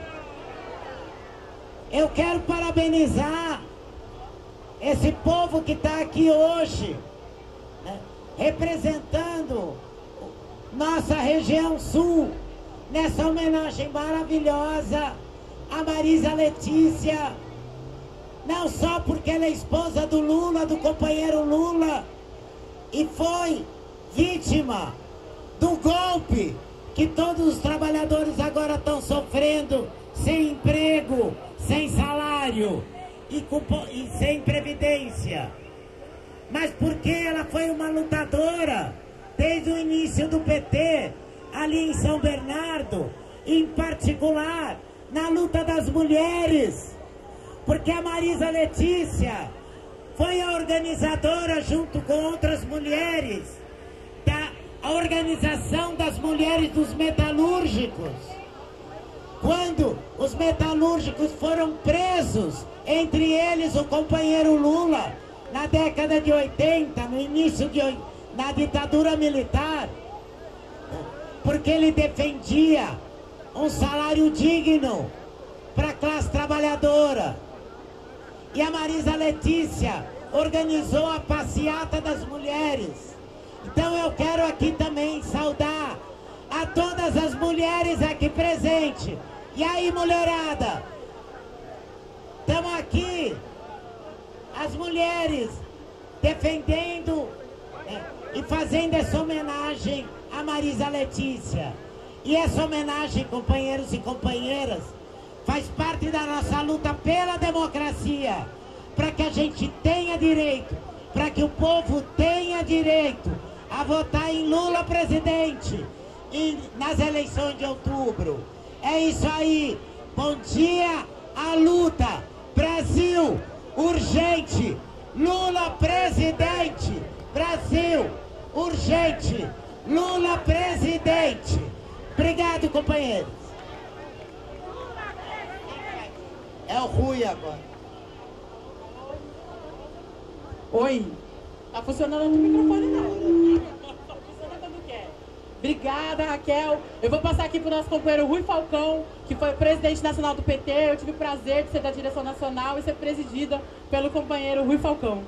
Eu quero parabenizar esse povo que está aqui hoje, né, representando nossa região sul, nessa homenagem maravilhosa a Marisa Letícia, não só porque ela é esposa do Lula, do companheiro Lula, e foi vítima do golpe que todos os trabalhadores agora estão sofrendo, sem emprego, sem salário e, com, e sem previdência, mas porque ela foi uma lutadora desde o início do P T, ali em São Bernardo, em particular na luta das mulheres, porque a Marisa Letícia foi a organizadora, junto com outras mulheres, da Organização das Mulheres dos Metalúrgicos. Quando os metalúrgicos foram presos, entre eles o companheiro Lula, na década de oitenta, no início de na ditadura militar, porque ele defendia um salário digno para a classe trabalhadora. E a Marisa Letícia organizou a passeata das mulheres. Então eu quero aqui também saudar a todas as mulheres aqui presentes. E aí, mulherada, estamos aqui, as mulheres defendendo é, e fazendo essa homenagem a Marisa Letícia. E essa homenagem, companheiros e companheiras, faz parte da nossa luta pela democracia, para que a gente tenha direito, para que o povo tenha direito a votar em Lula presidente e nas eleições de outubro. É isso aí. Bom dia à luta. Brasil, urgente. Lula presidente! Brasil, urgente! Lula presidente! Obrigado, companheiros! É o Rui agora. Oi. Tá funcionando o microfone não, né? Funciona quando quer. Obrigada, Raquel. Eu vou passar aqui pro nosso companheiro Rui Falcão, que foi presidente nacional do P T. Eu tive o prazer de ser da direção nacional e ser presidida pelo companheiro Rui Falcão.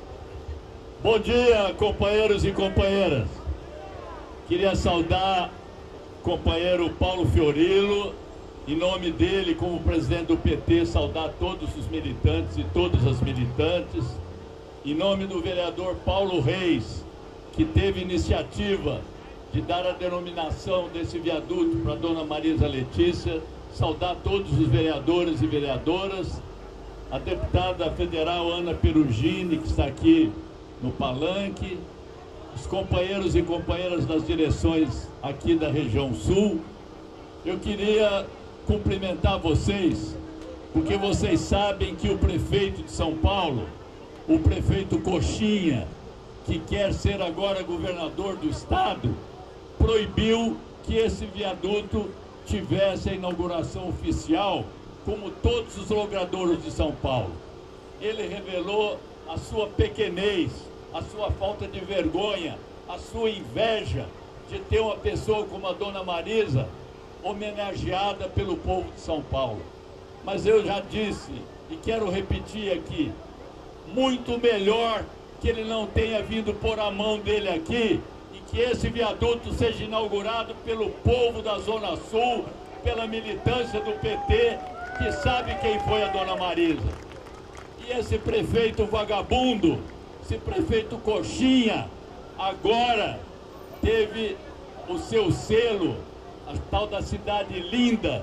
Bom dia, companheiros e companheiras. Queria saudar o companheiro Paulo Fiorilo, em nome dele, como presidente do P T, saudar todos os militantes e todas as militantes. Em nome do vereador Paulo Reis, que teve iniciativa de dar a denominação desse viaduto para a dona Marisa Letícia, saudar todos os vereadores e vereadoras, a deputada federal Ana Perugini, que está aqui no palanque, os companheiros e companheiras das direções aqui da região sul. Eu queria cumprimentar vocês, porque vocês sabem que o prefeito de São Paulo, o prefeito Coxinha, que quer ser agora governador do estado, proibiu que esse viaduto tivesse a inauguração oficial, como todos os logradouros de São Paulo. Ele revelou a sua pequenez, a sua falta de vergonha, a sua inveja de ter uma pessoa como a dona Marisa homenageada pelo povo de São Paulo. Mas eu já disse, e quero repetir aqui, muito melhor que ele não tenha vindo pôr a mão dele aqui e que esse viaduto seja inaugurado pelo povo da Zona Sul, pela militância do P T, que sabe quem foi a dona Marisa. E esse prefeito vagabundo, esse prefeito Coxinha, agora teve o seu selo, a tal da cidade linda,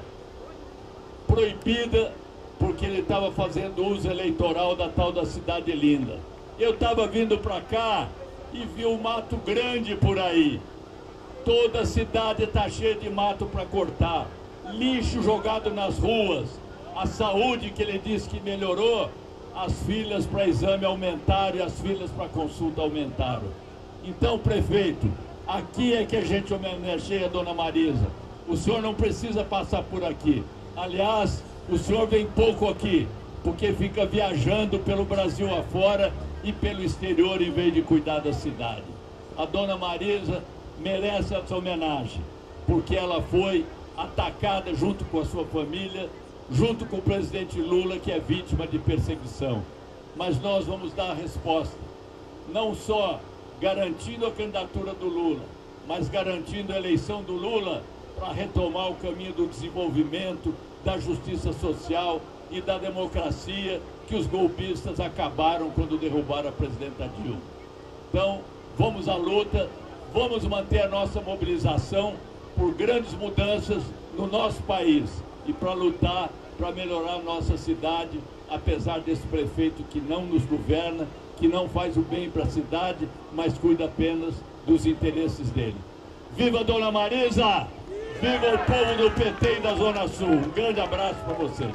proibida, porque ele estava fazendo uso eleitoral da tal da cidade linda. Eu estava vindo para cá e vi um mato grande por aí. Toda a cidade está cheia de mato para cortar, lixo jogado nas ruas. A saúde que ele disse que melhorou, as filas para exame aumentaram e as filas para consulta aumentaram. Então, prefeito, aqui é que a gente homenageia a dona Marisa. O senhor não precisa passar por aqui. Aliás, o senhor vem pouco aqui, porque fica viajando pelo Brasil afora e pelo exterior em vez de cuidar da cidade. A dona Marisa merece essa homenagem, porque ela foi atacada junto com a sua família, junto com o presidente Lula, que é vítima de perseguição. Mas nós vamos dar a resposta, não só garantindo a candidatura do Lula, mas garantindo a eleição do Lula para retomar o caminho do desenvolvimento, da justiça social e da democracia que os golpistas acabaram quando derrubaram a presidenta Dilma. Então, vamos à luta, vamos manter a nossa mobilização por grandes mudanças no nosso país e para lutar, para melhorar a nossa cidade, apesar desse prefeito que não nos governa, que não faz o bem para a cidade, mas cuida apenas dos interesses dele. Viva a dona Marisa! Viva o povo do P T e da Zona Sul! Um grande abraço para vocês.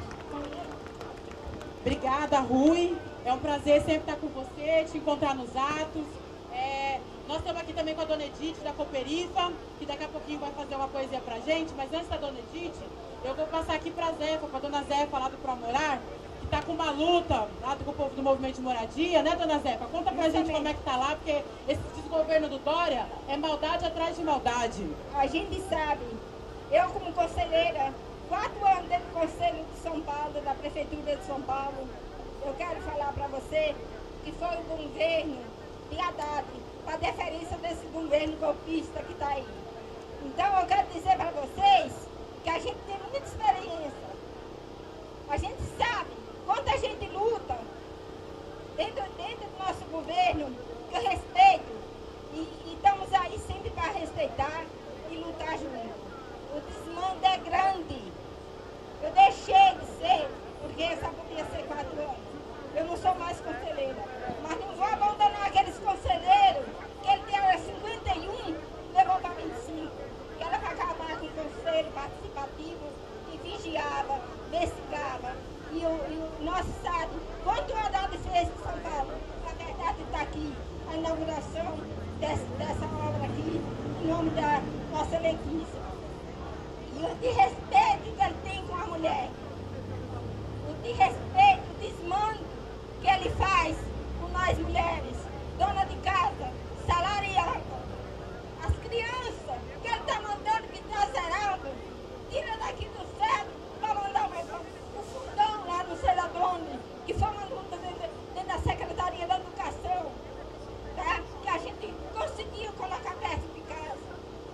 Obrigada, Rui. É um prazer sempre estar com você, te encontrar nos atos. É, nós estamos aqui também com a dona Edith da Cooperifa, que daqui a pouquinho vai fazer uma poesia pra gente, mas antes da dona Edith, eu vou passar aqui pra Zefa, pra dona Zefa lá do Promorar, que tá com uma luta lá com o povo do Movimento de Moradia, né, dona Zefa? Conta pra gente como é que tá lá, porque esse desgoverno do Dória é maldade atrás de maldade. A gente sabe, eu como conselheira, quatro anos dentro do Conselho de São Paulo, da Prefeitura de São Paulo, eu quero falar pra você que foi o governo de Haddad, para deferência desse governo golpista que está aí. Então eu quero dizer para vocês que a gente tem muita experiência. A gente sabe quanta gente luta dentro, dentro do nosso governo, que eu respeito. E, e estamos aí sempre para respeitar e lutar junto. O desmando é grande. Eu deixei de ser, porque só podia ser quatro anos. Eu não sou mais conselheira, mas não vou abandonar aqueles conselheiros que ele tinha cinquenta e um, levou para vinte e cinco, que era para acabar com o conselho participativo que vigiava, investigava. E o, e o nosso estado, quanto o Haddad fez em São Paulo, nome da nossa Letícia. E o de respeito que ele tem com a mulher. O de respeito, o desmando que ele faz com nós mulheres, dona de casa, salariada. As crianças que ele está mandando que está zerado, tira daqui do céu para mandar o, o fundão lá no sei lá de onde, que foi mandado dentro, dentro da Secretaria da Educação, tá? Que a gente conseguiu colocar perto de casa.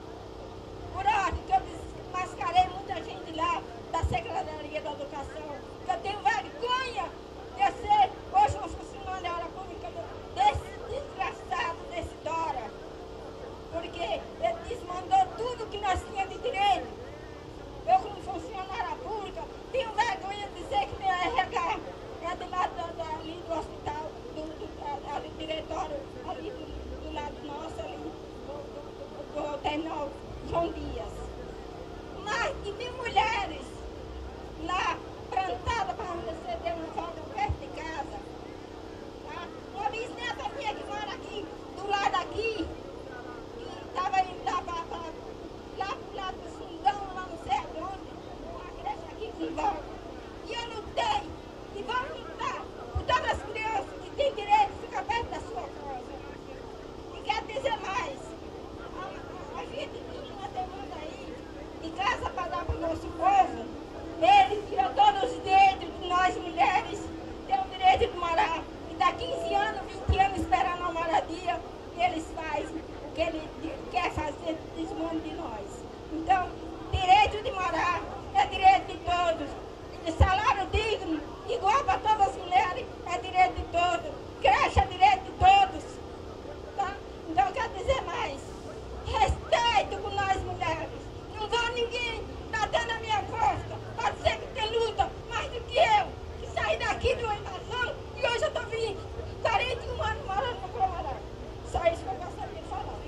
Por ordem que eu desmascarei muita gente lá da Secretaria da Educação, que eu tenho vergonha de ser hoje uma funcionária pública desse desgraçado, desse Dora. Porque ele desmandou tudo que nós tínhamos de direito. Eu, como funcionária pública, tenho vergonha de dizer que meu R H é do lado da, da, ali do hospital, do, do, ali, diretório, ali do, do lado nosso, ali do, do, do, do terminal João Dias. Mais de mil mulheres lá plantadas para receber uma volta perto de casa. Tá? Uma bisneta minha que mora aqui, do lado aqui, estava indo lá para lá pro lado do fundão, lá não sei aonde, uma creche aqui com volta. E eu lutei, e vou lutar por todas as crianças que têm direito de ficar perto da sua casa. E quer dizer mais, a, a gente tinha uma demanda aí, de casa para dar para o nosso povo. Ele tirou todos os direitos de nós mulheres, tem o direito de morar. E dá quinze anos, vinte anos esperando a moradia, e eles fazem o que ele quer fazer, desmando de nós. Então, direito de morar é direito de todos. E salário digno, igual para todas as mulheres, é direito de todos. Creche é direito de todos. Tá? Então, quer dizer mais, respeito com nós mulheres. Não vou ninguém bater na minha costa para dizer que tem luta mais do que eu, que saí daqui de uma invasão e hoje eu estou vindo quarenta e um anos morando no Comará. Só isso que eu gostaria de falar.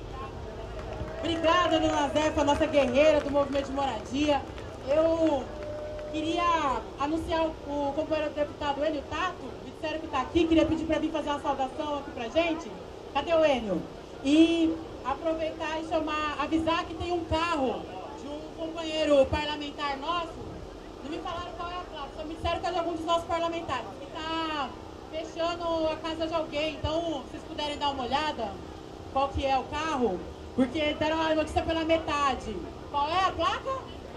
Obrigada, dona Zefa, nossa guerreira do movimento de moradia. Eu queria anunciar o, o companheiro deputado Enio Tato, me disseram que está aqui, queria pedir para vir fazer uma saudação aqui para gente. Cadê o Enio? E aproveitar e chamar, avisar que tem um carro de um companheiro parlamentar nosso. Não me falaram qual é a placa, só me disseram que é de algum dos nossos parlamentares, que está fechando a casa de alguém. Então, se vocês puderem dar uma olhada, qual que é o carro, porque deram a notícia pela metade. Qual é a placa?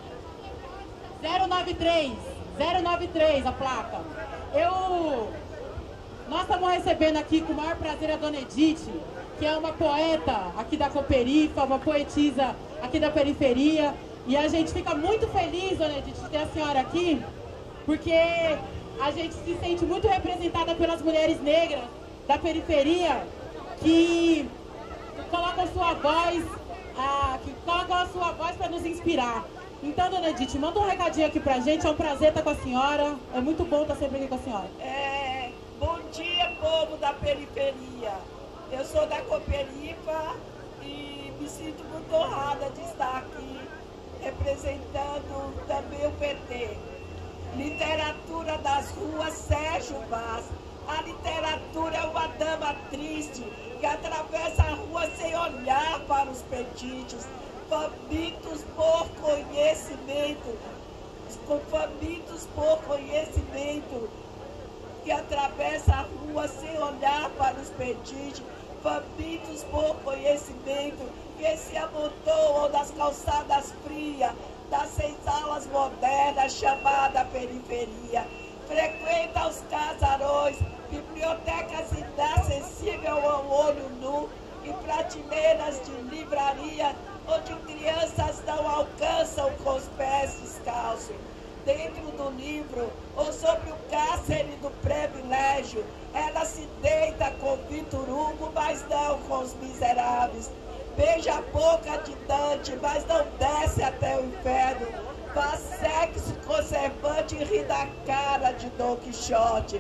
zero nove três, zero nove três a placa. Eu, nós estamos recebendo aqui com o maior prazer a dona Edith, que é uma poeta aqui da Cooperifa, uma poetisa aqui da periferia. E a gente fica muito feliz, dona Edith, de ter a senhora aqui, porque a gente se sente muito representada pelas mulheres negras da periferia que colocam sua voz, ah, que colocam a sua voz para nos inspirar. Então, dona Edith, manda um recadinho aqui pra gente, é um prazer estar com a senhora, é muito bom estar sempre aqui com a senhora. É, bom dia, povo da periferia. Eu sou da Cooperifa e me sinto muito honrada de estar aqui representando também o P T. Literatura das ruas, Sérgio Vaz. A literatura é uma dama triste que atravessa a rua sem olhar para os petites, famintos por conhecimento, famintos por conhecimento, que atravessa a rua sem olhar para os petites, famintos por conhecimento, que se amontoam nas calçadas frias das senzalas modernas chamada periferia. Frequenta os casarões, bibliotecas inacessíveis ao olho nu e prateleiras de livraria onde crianças não alcançam com os pés descalços. Dentro do livro, ou sobre o cárcere do privilégio, ela se deita com Vitor Hugo, mas não com os miseráveis. Beija a boca de Dante, mas não desce até o inferno. Faz sexo conservante e ri da cara de Dom Quixote.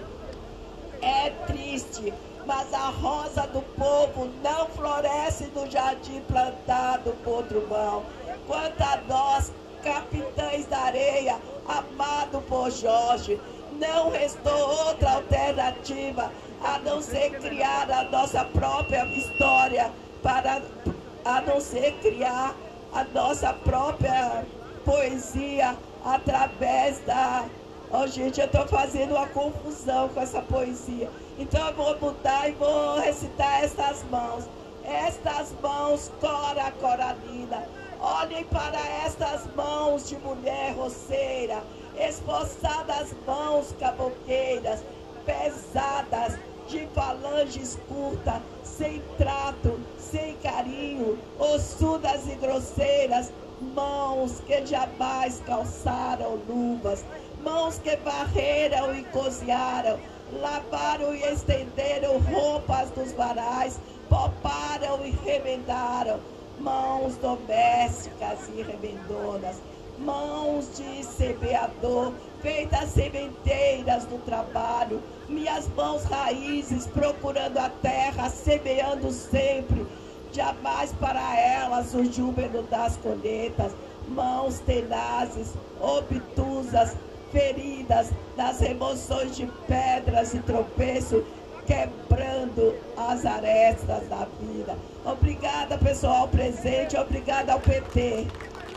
É triste, mas a rosa do povo não floresce no jardim plantado por Drummond. Quanto a nós, capitães da areia, amado por Jorge, não restou outra alternativa a não ser criar a nossa própria história para a não ser criar a nossa própria poesia através da... Oh, gente, eu estou fazendo uma confusão com essa poesia. Então eu vou mudar e vou recitar estas mãos. Estas mãos, Cora Coralina, olhem para estas mãos de mulher roceira, esforçadas mãos caboqueiras, pesadas, de falanges curtas, sem trato, sem carinho, ossudas e grosseiras, mãos que jamais calçaram luvas, mãos que varreram e cozinharam, lavaram e estenderam roupas dos varais, poparam e remendaram, mãos domésticas e remendonas, mãos de semeador, feitas sementeiras no trabalho, minhas mãos raízes procurando a terra, semeando sempre, jamais para elas o júbilo das colheitas, mãos tenazes, obtusas, feridas das remoções de pedras e tropeço, quebrando as arestas da vida. Obrigada, pessoal presente, obrigada ao P T.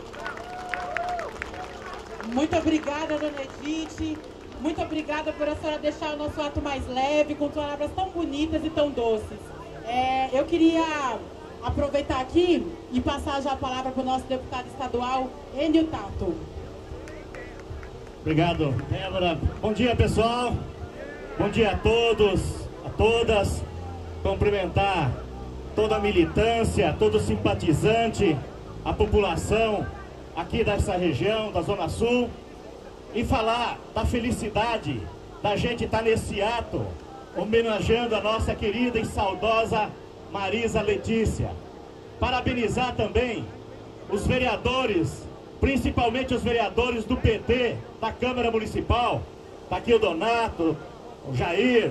Muito obrigada, dona Edith. Muito obrigada por a senhora deixar o nosso ato mais leve, com palavras tão bonitas e tão doces. É, eu queria aproveitar aqui e passar já a palavra para o nosso deputado estadual, Enio Tato. Obrigado, Débora. Bom dia, pessoal. Bom dia a todos, a todas. Cumprimentar toda a militância, todo simpatizante, a população aqui dessa região, da Zona Sul, e falar da felicidade da gente estar nesse ato, homenageando a nossa querida e saudosa Marisa Letícia. Parabenizar também os vereadores, principalmente os vereadores do P T da Câmara Municipal. Está aqui o Donato, o Jair,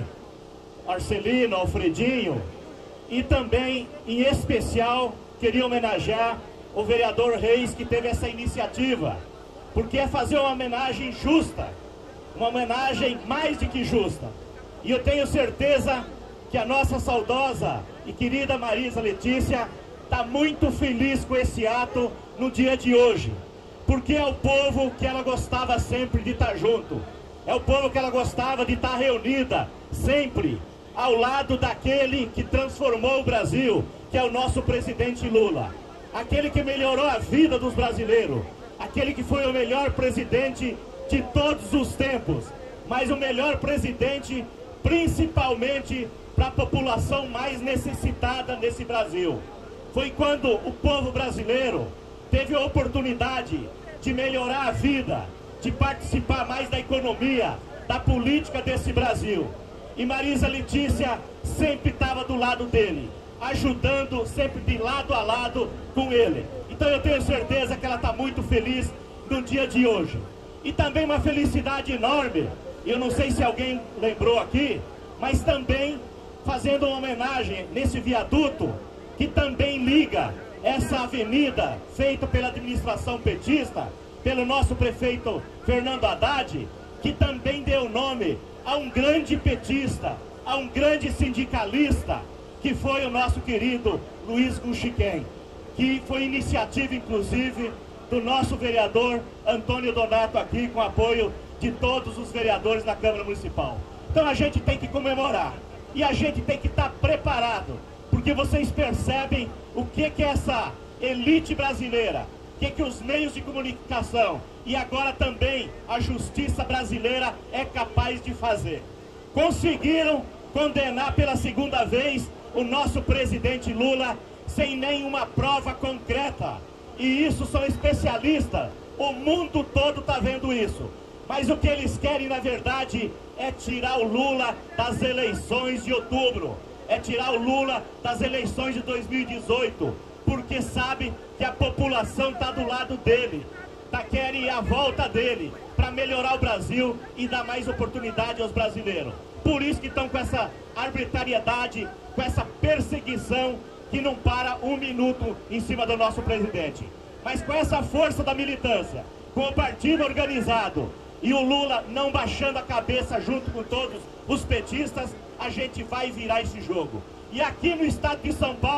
o Arcelino, o Alfredinho, e também, em especial, queria homenagear o vereador Reis, que teve essa iniciativa, porque é fazer uma homenagem justa, uma homenagem mais do que justa. E eu tenho certeza que a nossa saudosa e querida Marisa Letícia está muito feliz com esse ato no dia de hoje, porque é o povo que ela gostava sempre de estar junto, é o povo que ela gostava de estar reunida sempre ao lado daquele que transformou o Brasil, que é o nosso presidente Lula, aquele que melhorou a vida dos brasileiros, aquele que foi o melhor presidente de todos os tempos, mas o melhor presidente principalmente para a população mais necessitada nesse Brasil. Foi quando o povo brasileiro teve a oportunidade de melhorar a vida, de participar mais da economia, da política desse Brasil. E Marisa Letícia sempre estava do lado dele, ajudando, sempre de lado a lado com ele. Então eu tenho certeza que ela está muito feliz no dia de hoje. E também uma felicidade enorme, eu não sei se alguém lembrou aqui, mas também fazendo uma homenagem nesse viaduto, que também liga essa avenida feita pela administração petista, pelo nosso prefeito Fernando Haddad, que também deu nome a um grande petista, a um grande sindicalista, que foi o nosso querido Luiz Guxiquem, que foi iniciativa, inclusive, do nosso vereador Antônio Donato aqui, com apoio de todos os vereadores da Câmara Municipal. Então a gente tem que comemorar, e a gente tem que estar preparado, porque vocês percebem o que que essa elite brasileira, o que que os meios de comunicação e agora também a justiça brasileira é capaz de fazer. Conseguiram condenar pela segunda vez o nosso presidente Lula sem nenhuma prova concreta. E isso são especialistas, o mundo todo está vendo isso. Mas o que eles querem, na verdade, é tirar o Lula das eleições de outubro. É tirar o Lula das eleições de dois mil e dezoito. Porque sabe que a população está do lado dele. Tá, querem a volta dele para melhorar o Brasil e dar mais oportunidade aos brasileiros. Por isso que estão com essa arbitrariedade, com essa perseguição que não para um minuto em cima do nosso presidente. Mas com essa força da militância, com o partido organizado e o Lula não baixando a cabeça junto com todos os petistas, a gente vai virar esse jogo. E aqui no estado de São Paulo,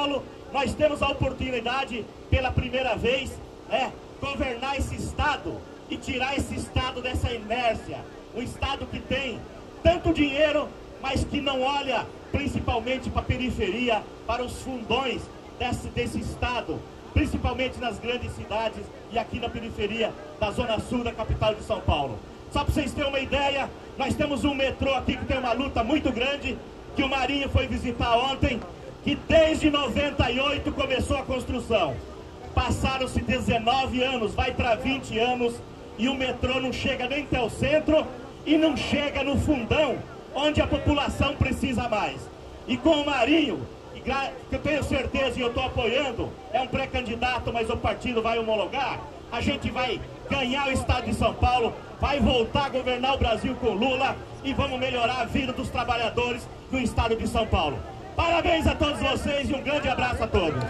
nós temos a oportunidade, pela primeira vez, né, governar esse Estado e tirar esse Estado dessa inércia. Um Estado que tem tanto dinheiro, mas que não olha principalmente para a periferia, para os fundões desse, desse Estado, principalmente nas grandes cidades e aqui na periferia da Zona Sul da capital de São Paulo. Só para vocês terem uma ideia, nós temos um metrô aqui que tem uma luta muito grande, que o Marinho foi visitar ontem, que desde noventa e oito começou a construção. Passaram-se dezenove anos, vai para vinte anos, e o metrô não chega nem até o centro e não chega no fundão, onde a população precisa mais. E com o Marinho, que eu tenho certeza e eu estou apoiando, é um pré-candidato, mas o partido vai homologar, a gente vai ganhar o Estado de São Paulo, vai voltar a governar o Brasil com Lula e vamos melhorar a vida dos trabalhadores do Estado de São Paulo. Parabéns a todos vocês e um grande abraço a todos.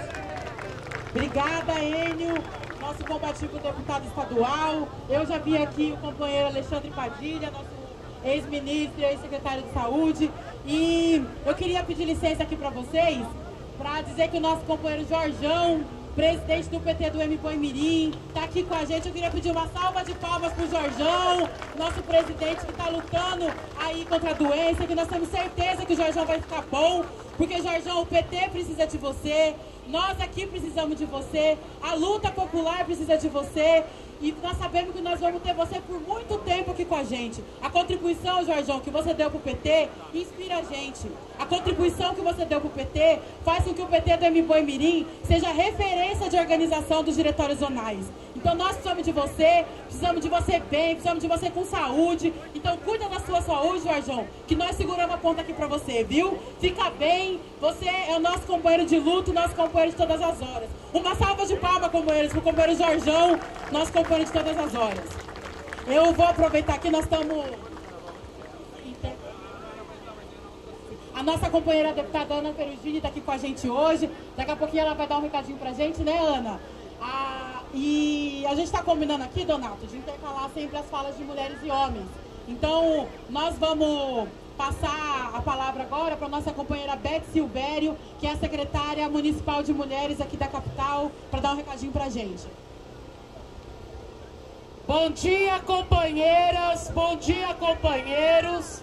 Obrigada, Enio, nosso combativo deputado estadual. Eu já vi aqui o companheiro Alexandre Padilha, nosso ex-ministro e ex-secretário de Saúde. E eu queria pedir licença aqui para vocês, para dizer que o nosso companheiro Jorjão, presidente do P T do M Boi Mirim, está aqui com a gente. Eu queria pedir uma salva de palmas para o Jorjão, nosso presidente que está lutando aí contra a doença, que nós temos certeza que o Jorjão vai ficar bom, porque, Jorjão, o P T precisa de você, nós aqui precisamos de você, a luta popular precisa de você, e nós sabemos que nós vamos ter você por muito tempo aqui com a gente. A contribuição, Jorjão, que você deu para o P T, inspira a gente. A contribuição que você deu para o P T faz com que o P T do M Boi Mirim seja referência de organização dos diretórios zonais. Então nós precisamos de você, precisamos de você bem, precisamos de você com saúde. Então cuida da sua saúde, Jorjão, que nós seguramos a ponta aqui para você, viu? Fica bem, você é o nosso companheiro de luto, nosso companheiro de todas as horas. Uma salva de palmas, companheiros, para o companheiro Jorjão, nosso companheiro de todas as horas. Eu vou aproveitar que nós estamos... A nossa companheira deputada Ana Perugini está aqui com a gente hoje. Daqui a pouquinho ela vai dar um recadinho pra gente, né, Ana? Ah, e a gente está combinando aqui, Donato, de intercalar sempre as falas de mulheres e homens. Então, nós vamos passar a palavra agora para a nossa companheira Beth Silvério, que é a secretária municipal de mulheres aqui da capital, para dar um recadinho pra gente. Bom dia, companheiras, bom dia, companheiros.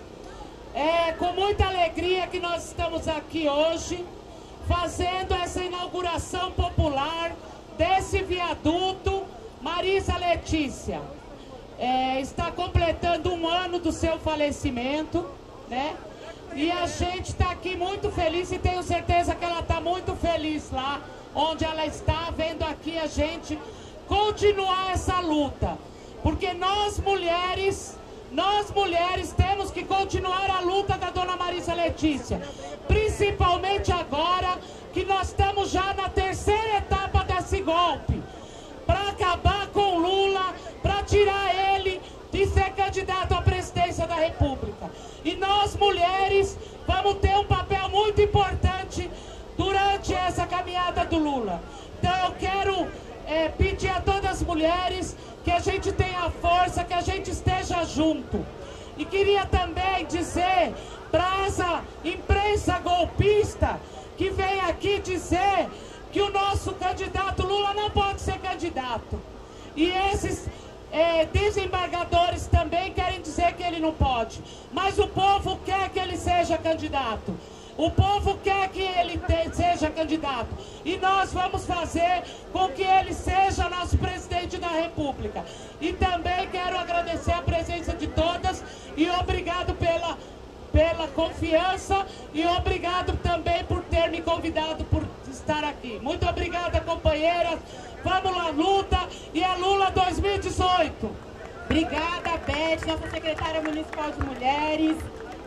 É com muita alegria que nós estamos aqui hoje, fazendo essa inauguração popular desse viaduto Marisa Letícia. É, está completando um ano do seu falecimento, né? E a gente está aqui muito feliz e tenho certeza que ela está muito feliz lá onde ela está, vendo aqui a gente continuar essa luta. Porque nós mulheres... Nós, mulheres, temos que continuar a luta da dona Marisa Letícia, principalmente agora que nós estamos já na terceira etapa desse golpe, para acabar com Lula, para tirar ele de ser candidato à presidência da República. E nós, mulheres, vamos ter um papel muito importante durante essa caminhada do Lula. Então eu quero é, pedir a todas as mulheres que a gente tenha força, que a gente esteja junto. E queria também dizer para essa imprensa golpista que vem aqui dizer que o nosso candidato Lula não pode ser candidato. E esses é, desembargadores também querem dizer que ele não pode. Mas o povo quer que ele seja candidato. O povo quer que ele te, seja candidato. E nós vamos fazer com que ele seja nosso presidente da República. E também quero agradecer a presença de todas e obrigado pela, pela confiança e obrigado também por ter me convidado por estar aqui. Muito obrigada, companheiras. Vamos lá, luta, e é Lula dois mil e dezoito. Obrigada, Beth, nossa secretária municipal de mulheres.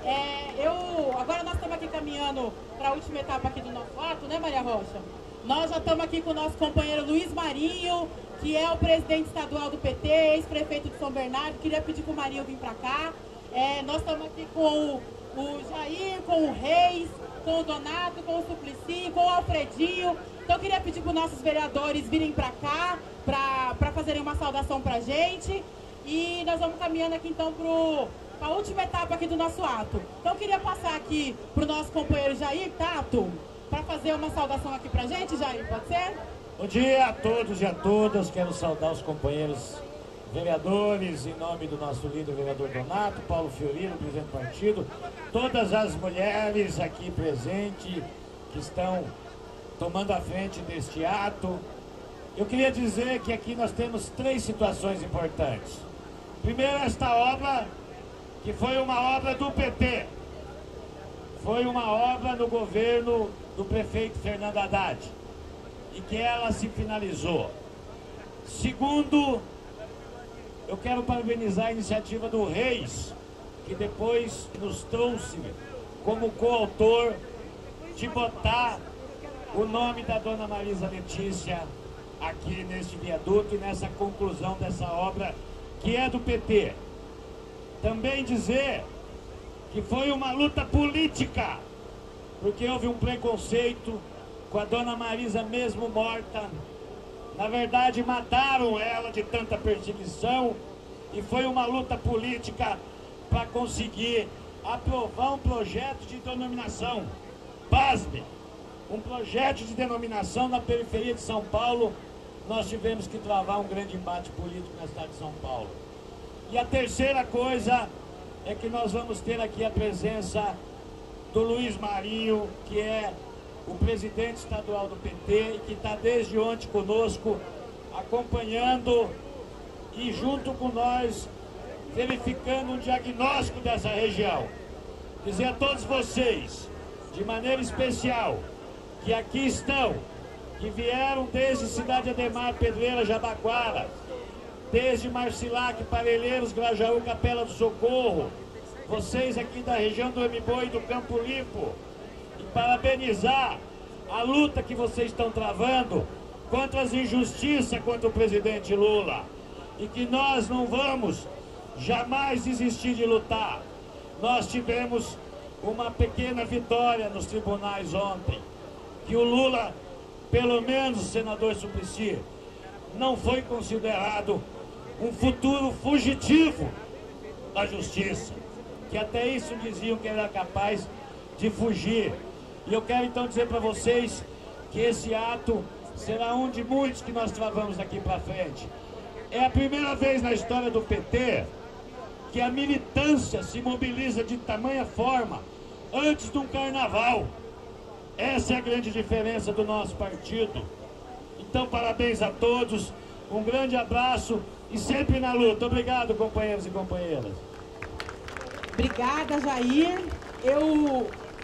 É, eu, agora nós estamos aqui caminhando para a última etapa aqui do nosso ato, né, Maria Rocha? Nós já estamos aqui com o nosso companheiro Luiz Marinho, que é o presidente estadual do P T, ex-prefeito de São Bernardo. Queria pedir para o Marinho vir para cá. É, nós estamos aqui com o, o Jair, com o Reis, com o Donato, com o Suplicy, com o Alfredinho. Então eu queria pedir para os nossos vereadores virem para cá, para fazerem uma saudação para a gente. E nós vamos caminhando aqui então para a última etapa aqui do nosso ato. Então eu queria passar aqui para o nosso companheiro Jair Tato, para fazer uma saudação aqui pra gente, Jair, pode ser? Bom dia a todos e a todas, quero saudar os companheiros vereadores, em nome do nosso líder, vereador Donato, Paulo Fiorino, presidente do partido, todas as mulheres aqui presentes que estão tomando a frente deste ato. Eu queria dizer que aqui nós temos três situações importantes. Primeiro, esta obra, que foi uma obra do P T, foi uma obra no governo do prefeito Fernando Haddad, e que ela se finalizou. Segundo, eu quero parabenizar a iniciativa do Reis, que depois nos trouxe como coautor de botar o nome da dona Marisa Letícia aqui neste viaduto e nessa conclusão dessa obra que é do P T. Também dizer que foi uma luta política, porque houve um preconceito com a dona Marisa mesmo morta. Na verdade, mataram ela de tanta perseguição e foi uma luta política para conseguir aprovar um projeto de denominação. Pasme! Um projeto de denominação na periferia de São Paulo. Nós tivemos que travar um grande embate político na cidade de São Paulo. E a terceira coisa é que nós vamos ter aqui a presença do Luiz Marinho, que é o presidente estadual do P T e que está desde ontem conosco, acompanhando e junto com nós, verificando um diagnóstico dessa região. Dizer a todos vocês, de maneira especial, que aqui estão, que vieram desde Cidade Ademar, Pedreira, Jabaquara, desde Marcilac, Parelheiros, Grajaú, Capela do Socorro, vocês aqui da região do Mboi e do Campo Limpo, e parabenizar a luta que vocês estão travando contra as injustiças contra o presidente Lula, e que nós não vamos jamais desistir de lutar. Nós tivemos uma pequena vitória nos tribunais ontem, que o Lula, pelo menos o senador Suplicy, não foi considerado um futuro fugitivo da justiça, que até isso diziam que ele era capaz de fugir. E eu quero então dizer para vocês que esse ato será um de muitos que nós travamos daqui para frente. É a primeira vez na história do P T que a militância se mobiliza de tamanha forma antes de um carnaval. Essa é a grande diferença do nosso partido. Então, parabéns a todos, um grande abraço e sempre na luta. Obrigado, companheiros e companheiras. Obrigada, Jair. Eu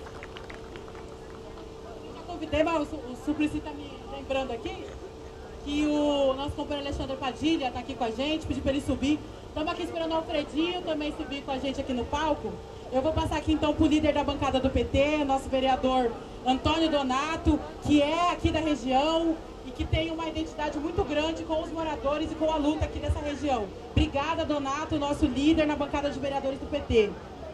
já convidei, mas o Suplicy está me lembrando aqui, que o nosso companheiro Alexandre Padilha está aqui com a gente, pedi para ele subir. Estamos aqui esperando o Alfredinho também subir com a gente aqui no palco. Eu vou passar aqui então para o líder da bancada do P T, nosso vereador Antônio Donato, que é aqui da região e que tem uma identidade muito grande com os moradores e com a luta aqui dessa região. Obrigada, Donato, nosso líder na bancada de vereadores do P T.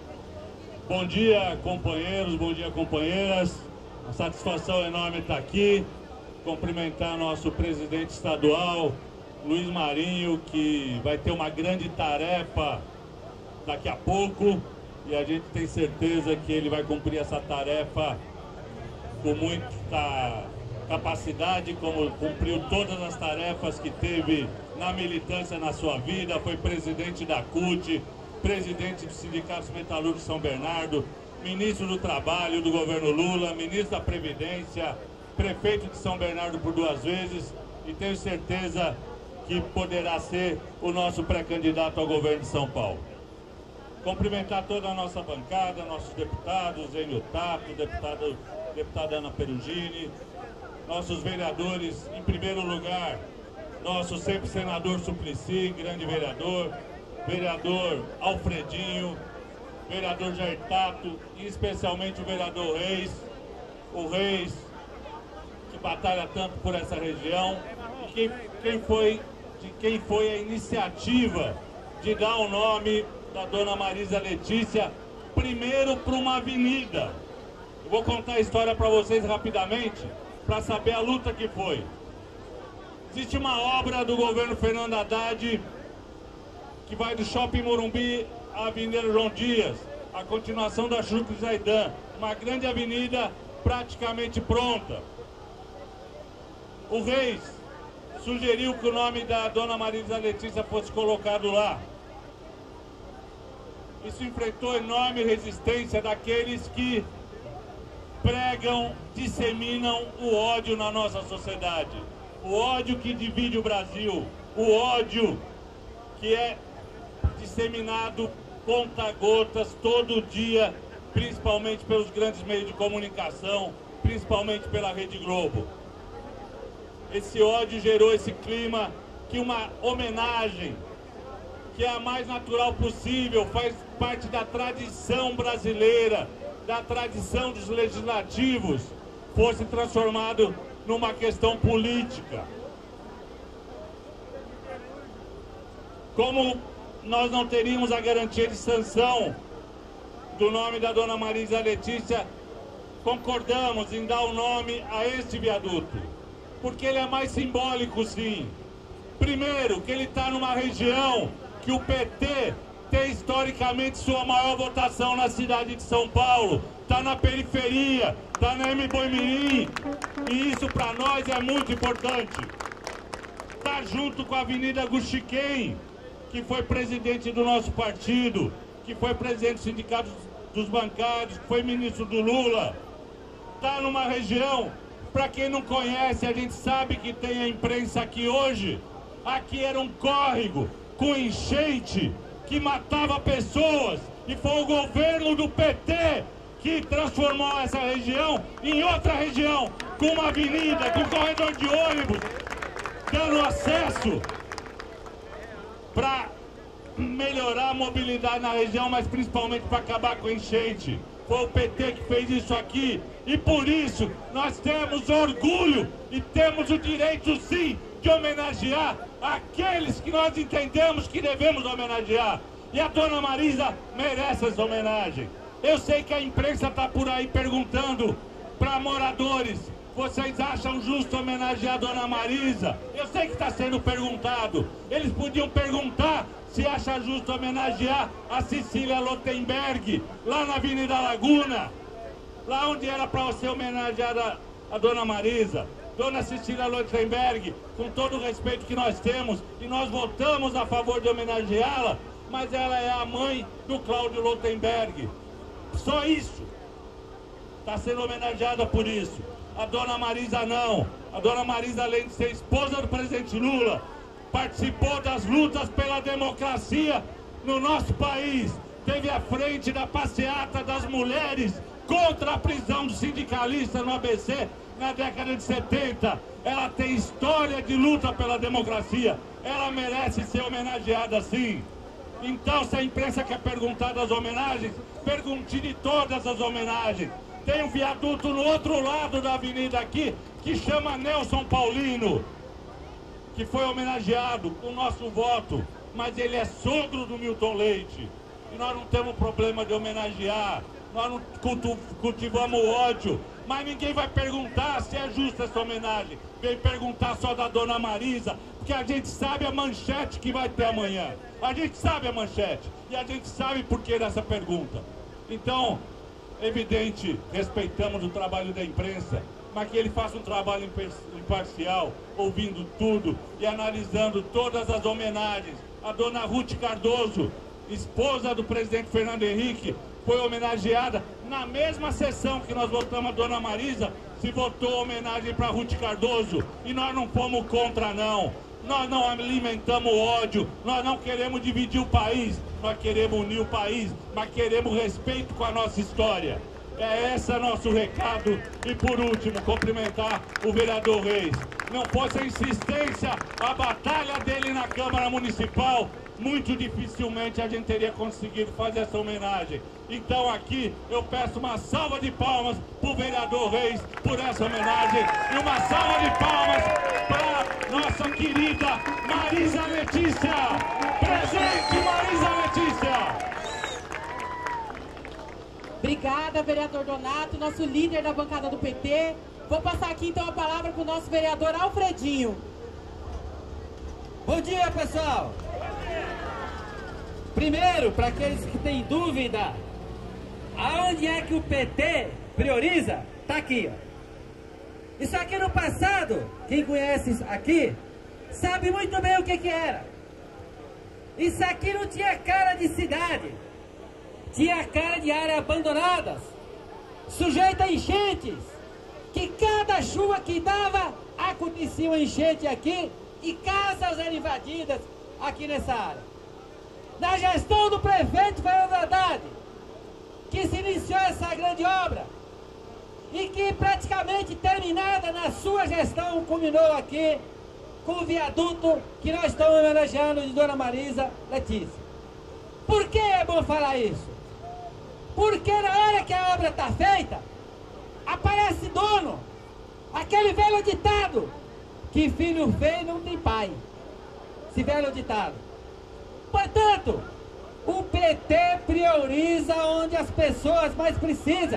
Bom dia, companheiros, bom dia, companheiras. Uma satisfação enorme estar aqui. Cumprimentar nosso presidente estadual, Luiz Marinho, que vai ter uma grande tarefa daqui a pouco. E a gente tem certeza que ele vai cumprir essa tarefa com muita capacidade, como cumpriu todas as tarefas que teve na militância na sua vida. Foi presidente da C U T, presidente dos sindicatos metalúrgicos de São Bernardo, ministro do Trabalho do governo Lula, ministro da Previdência, prefeito de São Bernardo por duas vezes, e tenho certeza que poderá ser o nosso pré-candidato ao governo de São Paulo. Cumprimentar toda a nossa bancada, nossos deputados, Enio Tato, deputado, deputada Ana Perugini, nossos vereadores, em primeiro lugar, nosso sempre senador Suplicy, grande vereador, vereador Alfredinho, vereador Jair Tato, e especialmente o vereador Reis, o Reis, que batalha tanto por essa região, e quem, quem foi, de quem foi a iniciativa de dar o nome da dona Marisa Letícia, primeiro para uma avenida. Eu vou contar a história para vocês rapidamente, para saber a luta que foi. Existe uma obra do governo Fernando Haddad que vai do Shopping Morumbi à Avenida João Dias, a continuação da Chucre Zaidan, uma grande avenida praticamente pronta. O Reis sugeriu que o nome da dona Marisa Letícia fosse colocado lá. Isso enfrentou enorme resistência daqueles que pregam, disseminam o ódio na nossa sociedade. O ódio que divide o Brasil. O ódio que é disseminado conta-gotas todo dia, principalmente pelos grandes meios de comunicação, principalmente pela Rede Globo. Esse ódio gerou esse clima que uma homenagem, que é a mais natural possível, faz parte da tradição brasileira, da tradição dos legislativos, fosse transformado numa questão política. Como nós não teríamos a garantia de sanção do nome da dona Marisa Letícia, concordamos em dar o nome a este viaduto, porque ele é mais simbólico, sim. Primeiro, que ele está numa região que o P T tem historicamente sua maior votação na cidade de São Paulo, está na periferia, está na M. Boi-Mirim, e isso para nós é muito importante. Está junto com a Avenida Guxiquem, que foi presidente do nosso partido, que foi presidente do Sindicato dos Bancários, que foi ministro do Lula. Está numa região, para quem não conhece, a gente sabe que tem a imprensa aqui hoje. Aqui era um córrego com enchente que matava pessoas, e foi o governo do P T que transformou essa região em outra região, com uma avenida, com corredor de ônibus, dando acesso para melhorar a mobilidade na região, mas principalmente para acabar com a enchente. Foi o P T que fez isso aqui, e por isso nós temos orgulho e temos o direito, sim, de homenagear aqueles que nós entendemos que devemos homenagear. E a dona Marisa merece essa homenagem. Eu sei que a imprensa está por aí perguntando para moradores: vocês acham justo homenagear a dona Marisa? Eu sei que está sendo perguntado. Eles podiam perguntar se acha justo homenagear a Cecília Lotenberg, lá na Avenida Laguna, lá onde era para ser homenageada a dona Marisa. Dona Cecília Lotenberg, com todo o respeito que nós temos, e nós votamos a favor de homenageá-la, mas ela é a mãe do Cláudio Lotenberg. Só isso. Está sendo homenageada por isso. A dona Marisa não. A dona Marisa, além de ser esposa do presidente Lula, participou das lutas pela democracia no nosso país. Esteve à frente da passeata das mulheres contra a prisão do sindicalista no A B C na década de setenta. Ela tem história de luta pela democracia. Ela merece ser homenageada, sim. Então, se a imprensa quer perguntar das homenagens, pergunte de todas as homenagens. Tem um viaduto no outro lado da avenida aqui, que chama Nelson Paulino, que foi homenageado com o nosso voto, mas ele é sogro do Milton Leite. E nós não temos problema de homenagear, nós não cultivamos o ódio, mas ninguém vai perguntar se é justa essa homenagem. Vem perguntar só da dona Marisa, porque a gente sabe a manchete que vai ter amanhã. A gente sabe a manchete, e a gente sabe por que dessa pergunta. Então, evidente, respeitamos o trabalho da imprensa, mas que ele faça um trabalho imparcial, ouvindo tudo e analisando todas as homenagens. A dona Ruth Cardoso, esposa do presidente Fernando Henrique, foi homenageada na mesma sessão que nós votamos a dona Marisa, se votou homenagem para Ruth Cardoso, e nós não fomos contra, não. Nós não alimentamos ódio, nós não queremos dividir o país, nós queremos unir o país, mas queremos respeito com a nossa história. É esse nosso recado. E por último, cumprimentar o vereador Reis. Não fosse a insistência, a batalha dele na Câmara Municipal, muito dificilmente a gente teria conseguido fazer essa homenagem. Então aqui eu peço uma salva de palmas para o vereador Reis por essa homenagem, e uma salva de palmas para nossa querida Marisa Letícia. Presente, Marisa Letícia! Obrigada, vereador Donato, nosso líder da bancada do P T. Vou passar aqui então a palavra para o nosso vereador Alfredinho. Bom dia, pessoal! Primeiro, para aqueles que têm dúvida, aonde é que o P T prioriza? Tá aqui, ó. Isso aqui no passado, quem conhece isso aqui, sabe muito bem o que que era. Isso aqui não tinha cara de cidade. Tinha cara de áreas abandonadas, sujeita a enchentes, que cada chuva que dava, acontecia uma enchente aqui e casas eram invadidas aqui nessa área. Na gestão do prefeito Fernando Haddad, que se iniciou essa grande obra, e que praticamente terminada na sua gestão, culminou aqui com o viaduto que nós estamos homenageando de Dona Marisa Letícia. Por que é bom falar isso? Porque na hora que a obra está feita, aparece dono, aquele velho ditado, que filho feio não tem pai. Esse velho ditado. Portanto, o P T prioriza onde as pessoas mais precisam.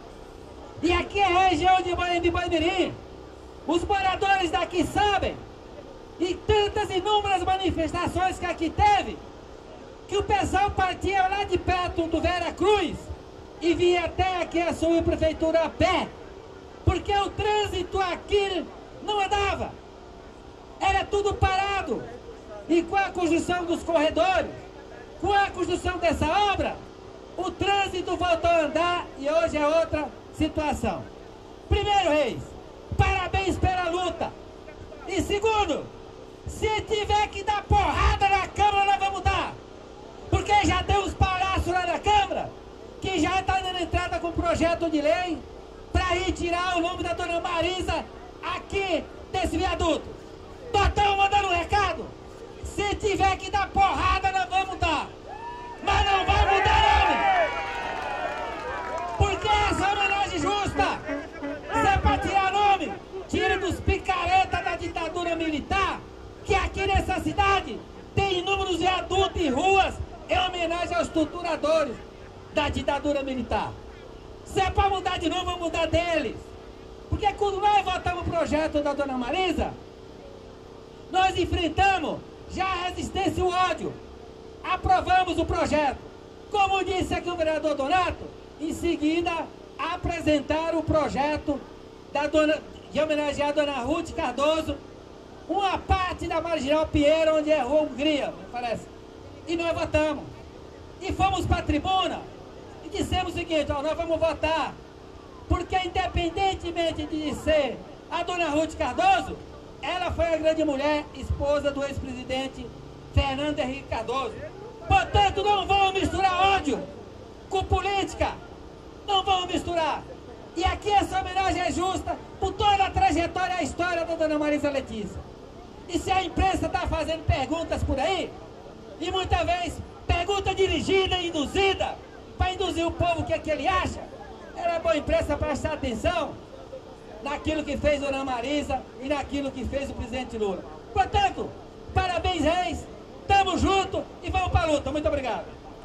E aqui é a região de Boimirim. Os moradores daqui sabem, e tantas inúmeras manifestações que aqui teve, que o pessoal partia lá de perto do Vera Cruz e vinha até aqui a subprefeitura a pé, porque o trânsito aqui não andava. Era tudo parado. E com a construção dos corredores, com a construção dessa obra, o trânsito voltou a andar e hoje é outra situação. Primeiro, Reis, parabéns pela luta. E segundo, se tiver que dar porrada na Câmara, nós vamos dar. Porque já tem uns palhaços lá na Câmara que já está dando entrada com projeto de lei para ir tirar o nome da Dona Marisa aqui desse viaduto. Nós estamos mandando um recado. Se tiver que dar porrada, nós vamos dar. Mas não vai mudar nome. Porque essa é uma homenagem justa. Se é para tirar nome, tire dos picaretas da ditadura militar, que aqui nessa cidade tem inúmeros viadutos e ruas em homenagem aos torturadores da ditadura militar. Se é para mudar de novo, vamos mudar deles. Porque quando nós votamos o projeto da Dona Marisa, nós enfrentamos já a resistência e o ódio. Aprovamos o projeto. Como disse aqui o vereador Donato, em seguida apresentaram o projeto da dona, de homenagear a Dona Ruth Cardoso, uma parte da Marginal Pinheiro, onde é a Rua Hungria, me parece. E nós votamos. E fomos para a tribuna e dissemos o seguinte, ó, nós vamos votar, porque independentemente de ser a Dona Ruth Cardoso, ela foi a grande mulher, esposa do ex-presidente Fernando Henrique Cardoso. Portanto, não vamos misturar ódio com política. Não vamos misturar. E aqui essa homenagem é justa por toda a trajetória e a história da Dona Marisa Letícia. E se a imprensa está fazendo perguntas por aí, e muitas vezes pergunta dirigida e induzida, para induzir o povo o que é que ele acha, era boa a imprensa prestar atenção naquilo que fez Dona Marisa e naquilo que fez o presidente Lula. Portanto, parabéns, Reis, tamo junto e vamos para a luta. Muito obrigado.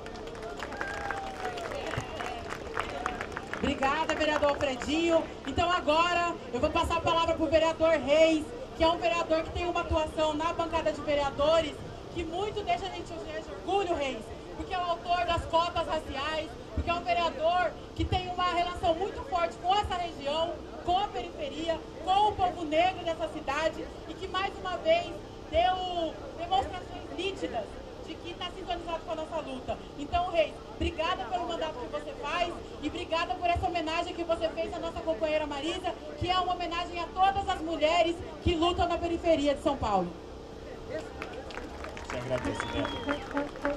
Obrigada, vereador Alfredinho. Então agora eu vou passar a palavra para o vereador Reis, que é um vereador que tem uma atuação na bancada de vereadores que muito deixa a gente de orgulho, Reis, porque é o autor das cotas raciais, porque é um vereador que tem uma relação muito forte com essa região, com a periferia, com o povo negro dessa cidade e que mais uma vez deu demonstrações nítidas de que está sintonizado com a nossa luta. Então, Reis, obrigada pelo mandato que você faz e obrigada por essa homenagem que você fez à nossa companheira Marisa, que é uma homenagem a todas as mulheres que lutam na periferia de São Paulo. Te agradecimento.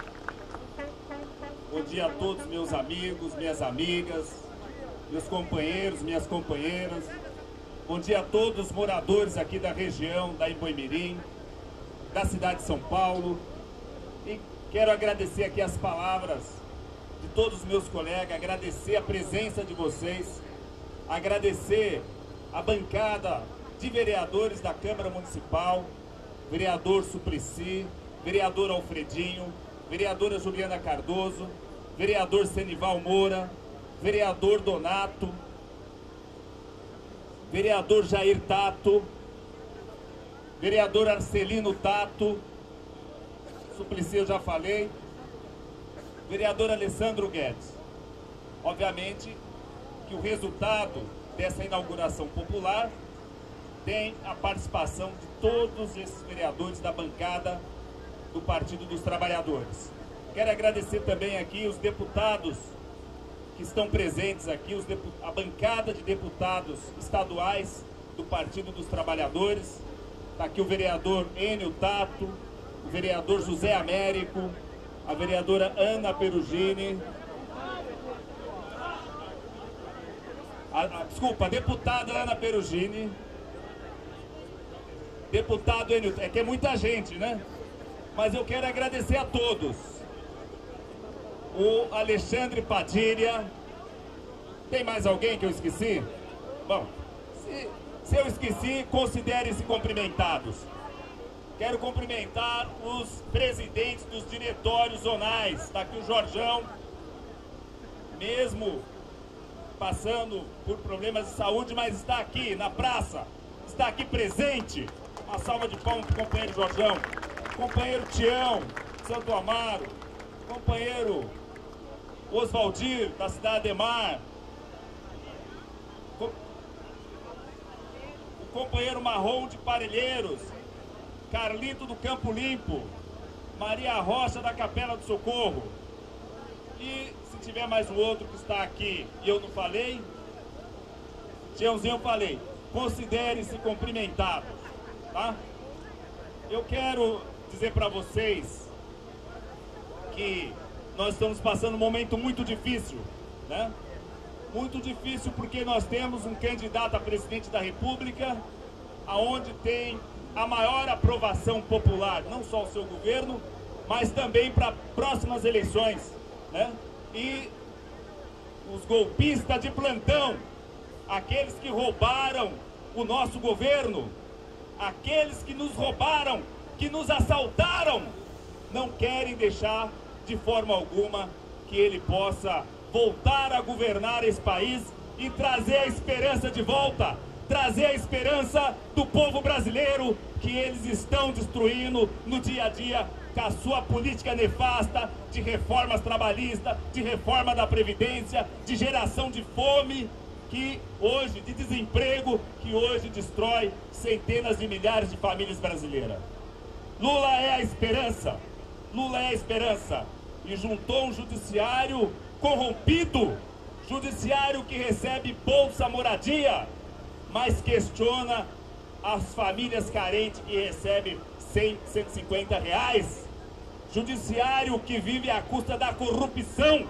Bom dia a todos meus amigos, minhas amigas, meus companheiros, minhas companheiras. Bom dia a todos os moradores aqui da região da Boimirim, da cidade de São Paulo. E quero agradecer aqui as palavras de todos os meus colegas, agradecer a presença de vocês, agradecer a bancada de vereadores da Câmara Municipal, vereador Suplicy, vereador Alfredinho, vereadora Juliana Cardoso, vereador Senival Moura, vereador Donato, vereador Jair Tato, vereador Arcelino Tato, Suplicy eu já falei, vereador Alessandro Guedes. Obviamente que o resultado dessa inauguração popular tem a participação de todos esses vereadores da bancada do Partido dos Trabalhadores. Quero agradecer também aqui os deputados que estão presentes aqui, os a bancada de deputados estaduais do Partido dos Trabalhadores. Está aqui o vereador Enio Tato, o vereador José Américo, a vereadora Ana Perugini, a, a, desculpa, a deputada Ana Perugini, deputado Enio, é que é muita gente, né? Mas eu quero agradecer a todos. O Alexandre Padilha. Tem mais alguém que eu esqueci? Bom, se, se eu esqueci, considerem-se cumprimentados. Quero cumprimentar os presidentes dos diretórios zonais. Está aqui o Jorjão, mesmo passando por problemas de saúde, mas está aqui na praça, está aqui presente. Uma salva de palmas para o companheiro Jorjão, companheiro Tião, Santo Amaro, companheiro Osvaldir, da cidade de Mar, o companheiro Marrom de Parelheiros, Carlito do Campo Limpo, Maria Rocha da Capela do Socorro. E se tiver mais um outro que está aqui e eu não falei, Tiãozinho eu falei, considere-se cumprimentados, tá? Eu quero dizer para vocês que nós estamos passando um momento muito difícil, né? Muito difícil porque nós temos um candidato a presidente da República, aonde tem a maior aprovação popular, não só o seu governo, mas também para próximas eleições, né? E os golpistas de plantão, aqueles que roubaram o nosso governo, aqueles que nos roubaram, que nos assaltaram, não querem deixar de forma alguma que ele possa voltar a governar esse país e trazer a esperança de volta, trazer a esperança do povo brasileiro que eles estão destruindo no dia a dia com a sua política nefasta de reformas trabalhistas, de reforma da Previdência, de geração de fome, que hoje, de desemprego, que hoje destrói centenas de milhares de famílias brasileiras. Lula é a esperança. Lula é a esperança, e juntou um judiciário corrompido, judiciário que recebe bolsa moradia, mas questiona as famílias carentes que recebem cem, cento e cinquenta reais, judiciário que vive à custa da corrupção,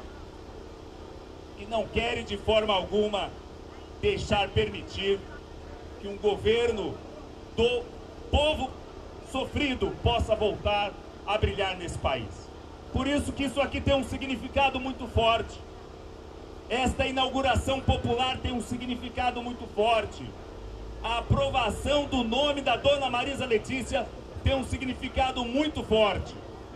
que não quer de forma alguma deixar permitir que um governo do povo sofrido possa voltar a brilhar nesse país. Por isso que isso aqui tem um significado muito forte. Esta inauguração popular tem um significado muito forte. A aprovação do nome da dona Marisa Letícia tem um significado muito forte.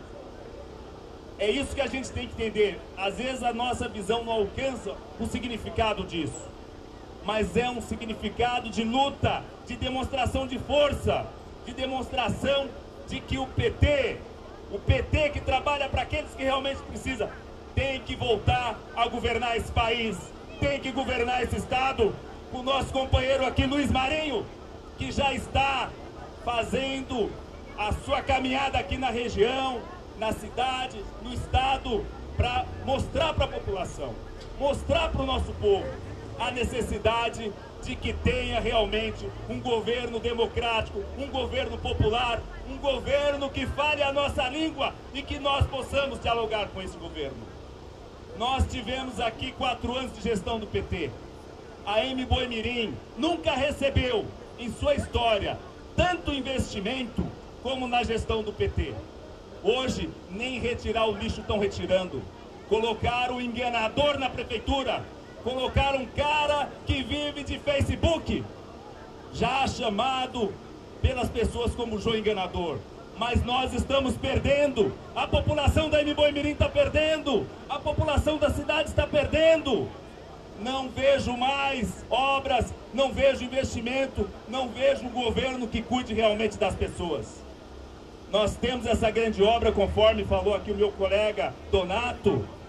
É isso que a gente tem que entender. Às vezes a nossa visão não alcança o significado disso. Mas é um significado de luta, de demonstração de força, de demonstração de que o P T, o P T que trabalha para aqueles que realmente precisam, tem que voltar a governar esse país, tem que governar esse estado. O nosso companheiro aqui, Luiz Marinho, que já está fazendo a sua caminhada aqui na região, na cidade, no estado, para mostrar para a população, mostrar para o nosso povo a necessidade de que tenha realmente um governo democrático, um governo popular, um governo que fale a nossa língua e que nós possamos dialogar com esse governo. Nós tivemos aqui quatro anos de gestão do P T. A M Boimirim nunca recebeu em sua história tanto investimento como na gestão do P T. Hoje, nem retirar o lixo estão retirando. Colocaram o enganador na prefeitura. Colocaram um cara que vive de Facebook, já chamado pelas pessoas como João Enganador. Mas nós estamos perdendo, a população da M Boimirim está perdendo, a população da cidade está perdendo. Não vejo mais obras, não vejo investimento, não vejo um governo que cuide realmente das pessoas. Nós temos essa grande obra, conforme falou aqui o meu colega Donato,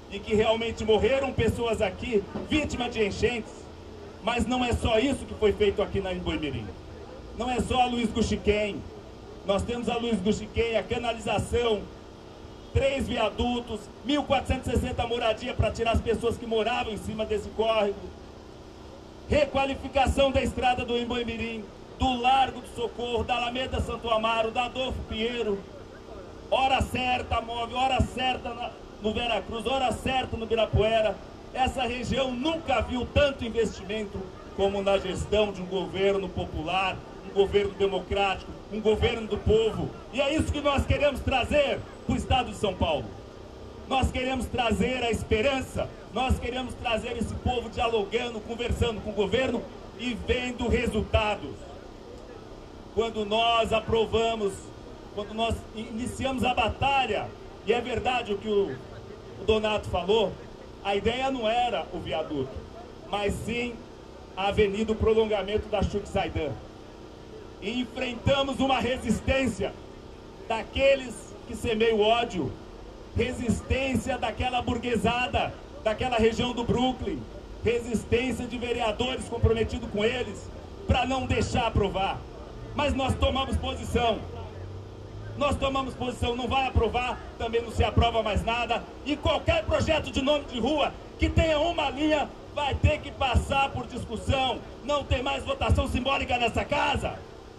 e que realmente morreram pessoas aqui, vítimas de enchentes. Mas não é só isso que foi feito aqui na Imboimirim. Não é só a Luiz Guxiquem. Nós temos a Luiz Guxiquem, a canalização, três viadutos, mil quatrocentos e sessenta moradias para tirar as pessoas que moravam em cima desse córrego. Requalificação da estrada do Imboimirim, do Largo do Socorro, da Alameda Santo Amaro, da Adolfo Pinheiro. Hora certa, móvel, hora certa na, no Veracruz, hora certa no Ibirapuera. Essa região nunca viu tanto investimento como na gestão de um governo popular, um governo democrático, um governo do povo. E é isso que nós queremos trazer para o estado de São Paulo. Nós queremos trazer a esperança, nós queremos trazer esse povo dialogando, conversando com o governo e vendo resultados. Quando nós aprovamos, quando nós iniciamos a batalha, e é verdade o que o, o Donato falou, a ideia não era o viaduto, mas sim a avenida, o prolongamento da Chuquisaidan. E enfrentamos uma resistência daqueles que semeiam ódio, resistência daquela burguesada, daquela região do Brooklyn, resistência de vereadores comprometidos com eles, para não deixar aprovar. Mas nós tomamos posição. Nós tomamos posição, não vai aprovar, também não se aprova mais nada. E qualquer projeto de nome de rua que tenha uma linha vai ter que passar por discussão. Não tem mais votação simbólica nessa casa.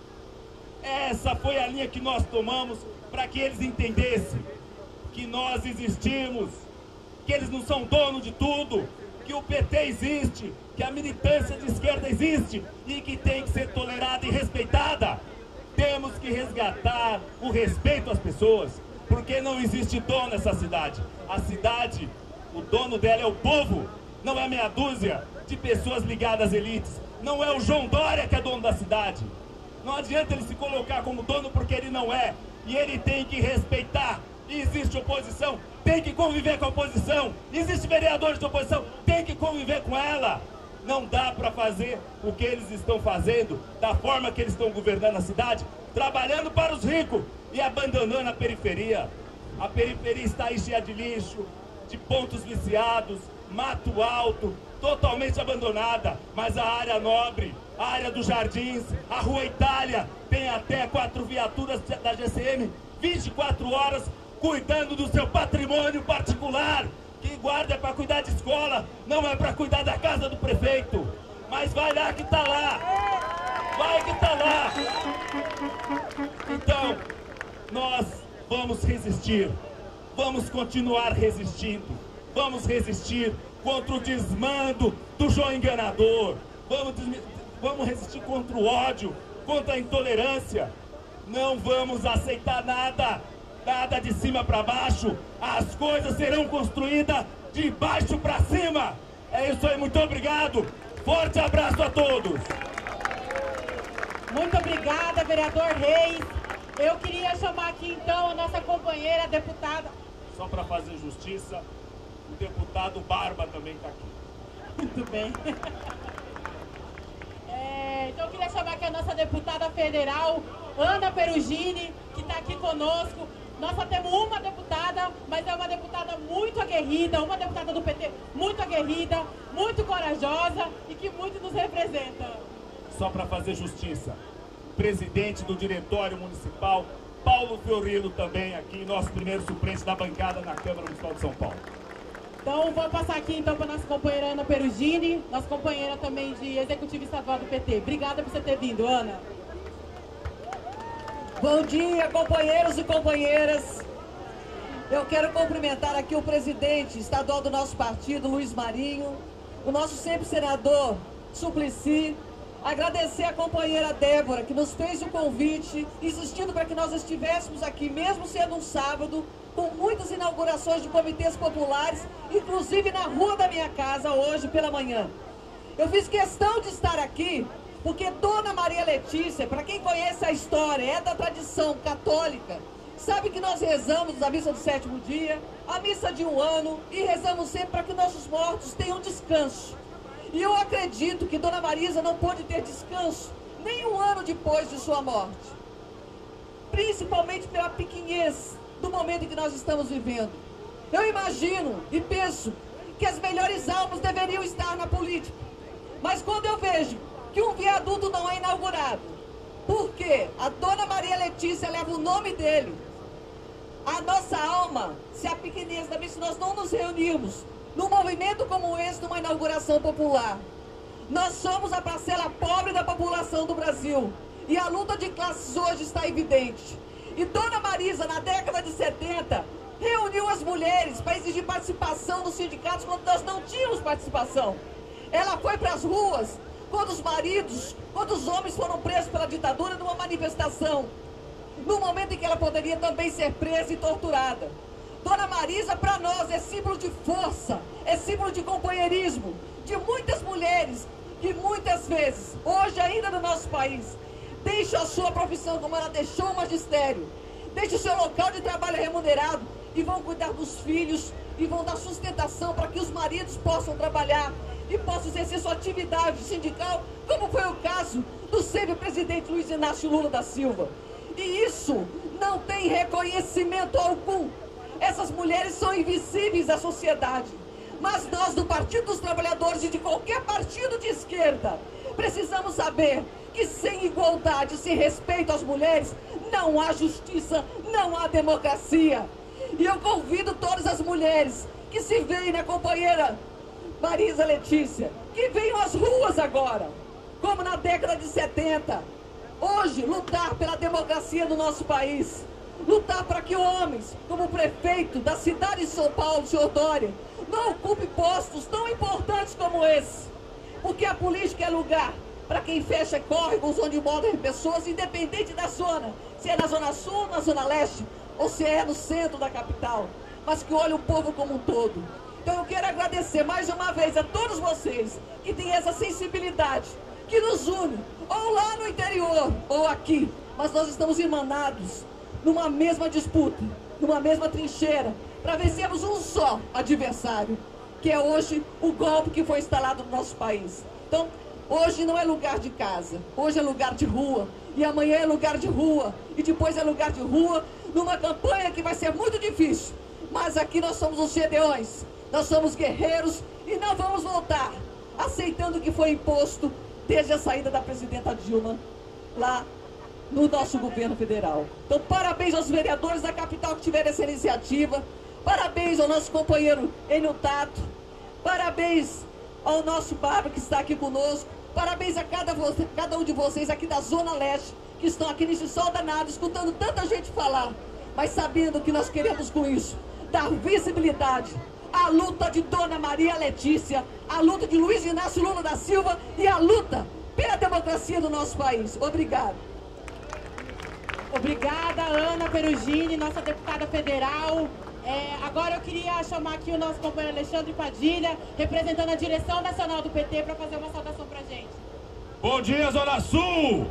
Essa foi a linha que nós tomamos para que eles entendessem que nós existimos, que eles não são dono de tudo, que o P T existe, que a militância de esquerda existe e que tem que ser tolerada e respeitada. Temos que resgatar o respeito às pessoas, porque não existe dono nessa cidade. A cidade, o dono dela é o povo, não é meia dúzia de pessoas ligadas às elites. Não é o João Dória que é dono da cidade. Não adianta ele se colocar como dono porque ele não é. E ele tem que respeitar. E existe oposição, tem que conviver com a oposição. Existe vereadores de oposição, tem que conviver com ela. Não dá para fazer o que eles estão fazendo, da forma que eles estão governando a cidade, trabalhando para os ricos e abandonando a periferia. A periferia está aí cheia de lixo, de pontos viciados, mato alto, totalmente abandonada. Mas a área nobre, a área dos jardins, a Rua Itália, tem até quatro viaturas da G C M, vinte e quatro horas, cuidando do seu patrimônio particular. Que guarda é para cuidar de escola, não é para cuidar da casa do prefeito. Mas vai lá que tá lá, vai que tá lá. Então, nós vamos resistir, vamos continuar resistindo, vamos resistir contra o desmando do João Enganador, vamos, vamos resistir contra o ódio, contra a intolerância. Não vamos aceitar nada. Nada de cima para baixo, as coisas serão construídas de baixo para cima. É isso aí, muito obrigado. Forte abraço a todos. Muito obrigada, vereador Reis. Eu queria chamar aqui então a nossa companheira, a deputada. Só para fazer justiça, o deputado Barba também está aqui. Muito bem. É, então eu queria chamar aqui a nossa deputada federal, Ana Perugini, que está aqui conosco. Nós só temos uma deputada, mas é uma deputada muito aguerrida, uma deputada do P T muito aguerrida, muito corajosa e que muito nos representa. Só para fazer justiça, presidente do Diretório Municipal, Paulo Fiorilo também aqui, nosso primeiro suplente da bancada na Câmara Municipal de São Paulo. Então vou passar aqui então para a nossa companheira Ana Perugini, nossa companheira também de Executivo Estadual do P T. Obrigada por você ter vindo, Ana. Bom dia, companheiros e companheiras. Eu quero cumprimentar aqui o presidente estadual do nosso partido, Luiz Marinho, o nosso sempre senador Suplicy, agradecer a companheira Débora, que nos fez o convite, insistindo para que nós estivéssemos aqui, mesmo sendo um sábado, com muitas inaugurações de comitês populares, inclusive na rua da minha casa, hoje pela manhã. Eu fiz questão de estar aqui, porque Dona Maria Letícia, para quem conhece a história, é da tradição católica, sabe que nós rezamos a missa do sétimo dia, a missa de um ano, e rezamos sempre para que nossos mortos tenham descanso. E eu acredito que Dona Marisa não pôde ter descanso nem um ano depois de sua morte, principalmente pela pequenez do momento em que nós estamos vivendo. Eu imagino e penso que as melhores almas deveriam estar na política. Mas quando eu vejo que um viaduto não é inaugurado, porque a dona Maria Letícia leva o nome dele, a nossa alma se apequenece também se nós não nos reunirmos num movimento como esse, numa inauguração popular. Nós somos a parcela pobre da população do Brasil e a luta de classes hoje está evidente. E Dona Marisa, na década de setenta, reuniu as mulheres para exigir participação nos sindicatos quando nós não tínhamos participação. Ela foi para as ruas quando os maridos, quando os homens foram presos pela ditadura numa manifestação, no momento em que ela poderia também ser presa e torturada. Dona Marisa, para nós, é símbolo de força, é símbolo de companheirismo, de muitas mulheres que muitas vezes, hoje ainda no nosso país, deixam a sua profissão como ela deixou o magistério, deixam o seu local de trabalho remunerado e vão cuidar dos filhos e vão dar sustentação para que os maridos possam trabalhar e possam exercer sua atividade sindical, como foi o caso do sempre presidente Luiz Inácio Lula da Silva. E isso não tem reconhecimento algum. Essas mulheres são invisíveis à sociedade. Mas nós, do Partido dos Trabalhadores e de qualquer partido de esquerda, precisamos saber que sem igualdade, sem respeito às mulheres, não há justiça, não há democracia. E eu convido todas as mulheres que se veem na companheira Marisa Letícia, que venham às ruas agora, como na década de setenta. Hoje, lutar pela democracia no nosso país, lutar para que homens, como o prefeito da cidade de São Paulo, senhor Dória, não ocupe postos tão importantes como esse, porque a política é lugar para quem fecha córregos onde moram pessoas, independente da zona, se é na zona sul, na zona leste, ou se é no centro da capital, mas que olha o povo como um todo. Então eu quero agradecer mais uma vez a todos vocês que têm essa sensibilidade, que nos une, ou lá no interior, ou aqui, mas nós estamos irmanados numa mesma disputa, numa mesma trincheira, para vencermos um só adversário, que é hoje o golpe que foi instalado no nosso país. Então, hoje não é lugar de casa, hoje é lugar de rua, e amanhã é lugar de rua, e depois é lugar de rua, numa campanha que vai ser muito difícil, mas aqui nós somos os gedeões, nós somos guerreiros, e não vamos voltar, aceitando o que foi imposto desde a saída da presidenta Dilma, lá no nosso governo federal. Então, parabéns aos vereadores da capital que tiveram essa iniciativa, parabéns ao nosso companheiro Enio Tato, parabéns ao nosso Bárbaro que está aqui conosco, parabéns a cada, você, cada um de vocês aqui da Zona Leste, que estão aqui nesse sol danado, escutando tanta gente falar, mas sabendo que nós queremos com isso dar visibilidade à luta de Dona Maria Letícia, à luta de Luiz Inácio Lula da Silva e à luta pela democracia do nosso país. Obrigado. Obrigada, Ana Perugini, nossa deputada federal. É, agora eu queria chamar aqui o nosso companheiro Alexandre Padilha, representando a direção nacional do P T, para fazer uma saudação pra gente. Bom dia, Zona Sul!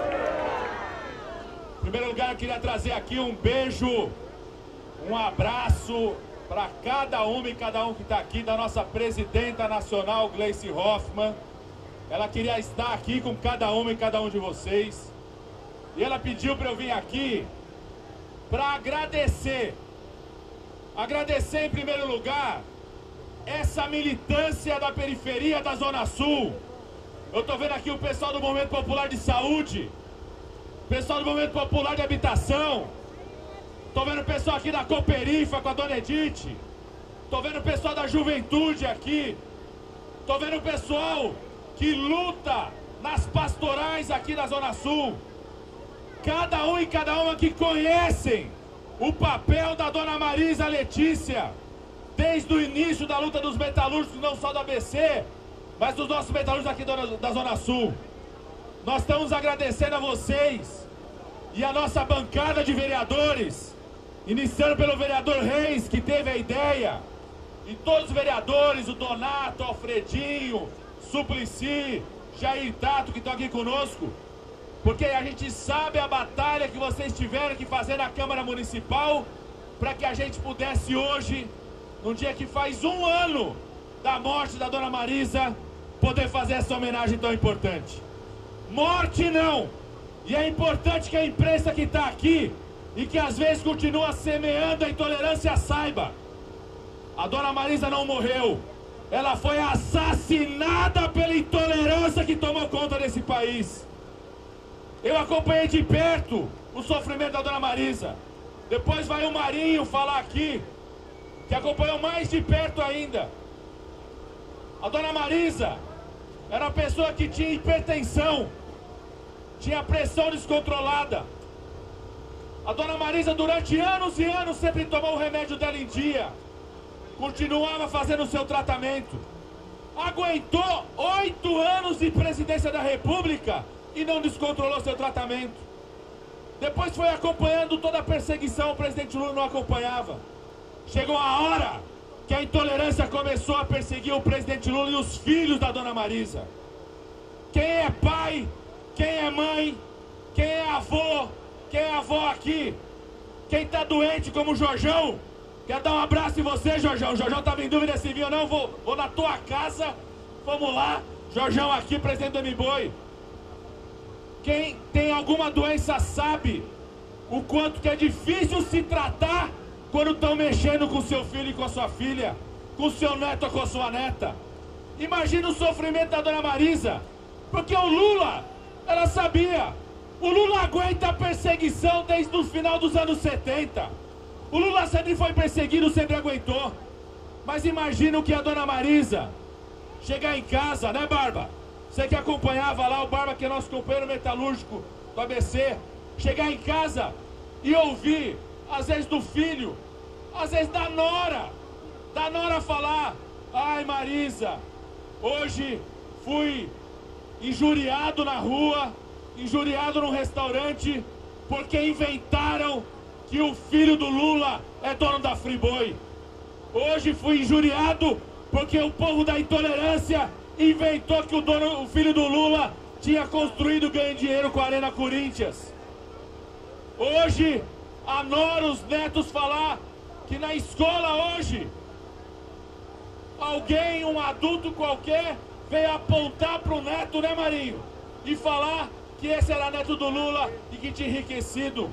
Em primeiro lugar, eu queria trazer aqui um beijo, um abraço para cada uma e cada um que está aqui, da nossa presidenta nacional, Gleice Hoffmann. Ela queria estar aqui com cada uma e cada um de vocês. E ela pediu para eu vir aqui para agradecer. Agradecer, em primeiro lugar, essa militância da periferia da Zona Sul. Eu estou vendo aqui o pessoal do Movimento Popular de Saúde, pessoal do Movimento Popular de Habitação, estou vendo o pessoal aqui da Cooperifa com a Dona Edith, estou vendo o pessoal da Juventude aqui, estou vendo o pessoal que luta nas pastorais aqui da Zona Sul. Cada um e cada uma que conhecem o papel da Dona Marisa Letícia, desde o início da luta dos metalúrgicos, não só do A B C, mas dos nossos metalúrgicos aqui da Zona Sul. Nós estamos agradecendo a vocês e a nossa bancada de vereadores, iniciando pelo vereador Reis, que teve a ideia, e todos os vereadores, o Donato, Alfredinho, Suplicy, Jair Tato, que estão aqui conosco, porque a gente sabe a batalha que vocês tiveram que fazer na Câmara Municipal para que a gente pudesse hoje, num dia que faz um ano da morte da Dona Marisa, poder fazer essa homenagem tão importante. Morte não! E é importante que a imprensa que está aqui e que às vezes continua semeando a intolerância saiba. A dona Marisa não morreu. Ela foi assassinada pela intolerância que tomou conta desse país. Eu acompanhei de perto o sofrimento da dona Marisa. Depois vai o Marinho falar aqui, que acompanhou mais de perto ainda. A dona Marisa era uma pessoa que tinha hipertensão, tinha pressão descontrolada. A dona Marisa, durante anos e anos, sempre tomou o remédio dela em dia. Continuava fazendo o seu tratamento. Aguentou oito anos de presidência da República e não descontrolou seu tratamento. Depois foi acompanhando toda a perseguição, o presidente Lula não acompanhava. Chegou a hora que a intolerância começou a perseguir o presidente Lula e os filhos da dona Marisa. Quem é pai, quem é mãe, quem é avô, quem é avó aqui, quem está doente como o Jorjão, quer dar um abraço em você, Jorjão. O Jorjão estava em dúvida se vinha ou não, vou, vou na tua casa, vamos lá. Jorjão aqui, presidente do M B O I. Quem tem alguma doença sabe o quanto que é difícil se tratar quando estão mexendo com seu filho e com a sua filha, com seu neto ou com a sua neta. Imagina o sofrimento da dona Marisa, porque o Lula, ela sabia, o Lula aguenta a perseguição desde o final dos anos setenta. O Lula sempre foi perseguido, sempre aguentou. Mas imagina o que a dona Marisa chegar em casa, né, Barba? Você que acompanhava lá, o Barba, que é nosso companheiro metalúrgico do A B C, chegar em casa e ouvir, às vezes do filho, às vezes da nora, da nora falar: ai, Marisa, hoje fui injuriado na rua, injuriado num restaurante, porque inventaram que o filho do Lula é dono da Friboi. Hoje fui injuriado porque o povo da intolerância inventou que o, dono, o filho do Lula tinha construído ganho dinheiro com a Arena Corinthians. Hoje, a nora, os netos falar que na escola hoje, alguém, um adulto qualquer, veio apontar para o neto, né, Marinho? E falar que esse era neto do Lula e que tinha enriquecido.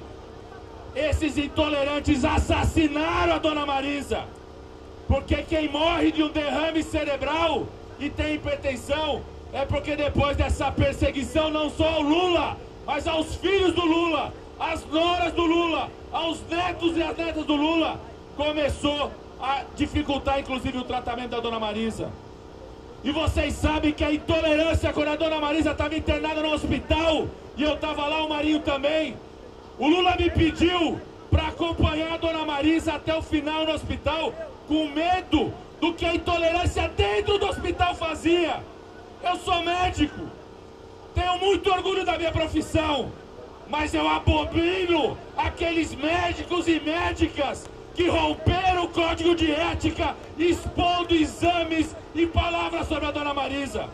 Esses intolerantes assassinaram a dona Marisa. Porque quem morre de um derrame cerebral e tem hipertensão é porque depois dessa perseguição, não só ao Lula, mas aos filhos do Lula, às noras do Lula, aos netos e às netas do Lula, começou a dificultar inclusive o tratamento da dona Marisa. E vocês sabem que a intolerância, quando a dona Marisa estava internada no hospital, e eu estava lá, o Marinho também, o Lula me pediu para acompanhar a dona Marisa até o final no hospital, com medo do que a intolerância dentro do hospital fazia. Eu sou médico, tenho muito orgulho da minha profissão, mas eu abomino aqueles médicos e médicas que romperam o código de ética, expondo exames e palavras sobre a dona Marisa.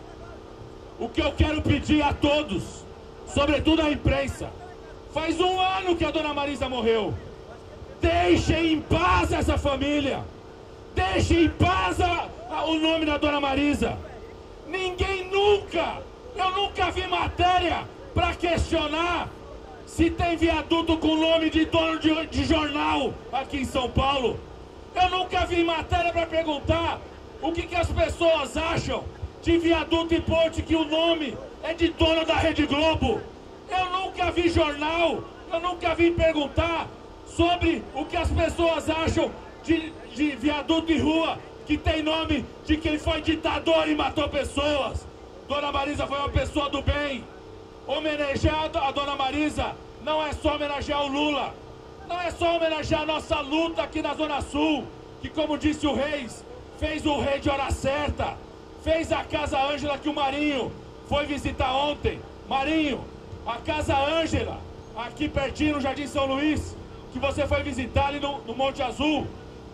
O que eu quero pedir a todos, sobretudo à imprensa, faz um ano que a dona Marisa morreu. Deixem em paz essa família. Deixem em paz a, a, o nome da dona Marisa. Ninguém nunca, eu nunca vi matéria para questionar se tem viaduto com nome de dono de, de jornal aqui em São Paulo. Eu nunca vi matéria para perguntar o que, que as pessoas acham de viaduto e ponte que o nome é de dono da Rede Globo. Eu nunca vi jornal, eu nunca vi perguntar sobre o que as pessoas acham de, de viaduto e rua que tem nome de quem foi ditador e matou pessoas. Dona Marisa foi uma pessoa do bem. Homenagear a dona Marisa não é só homenagear o Lula, não é só homenagear a nossa luta aqui na Zona Sul, que, como disse o Reis, fez o rei de hora certa, fez a Casa Ângela que o Marinho foi visitar ontem. Marinho, a Casa Ângela, aqui pertinho no Jardim São Luís, que você foi visitar ali no, no Monte Azul,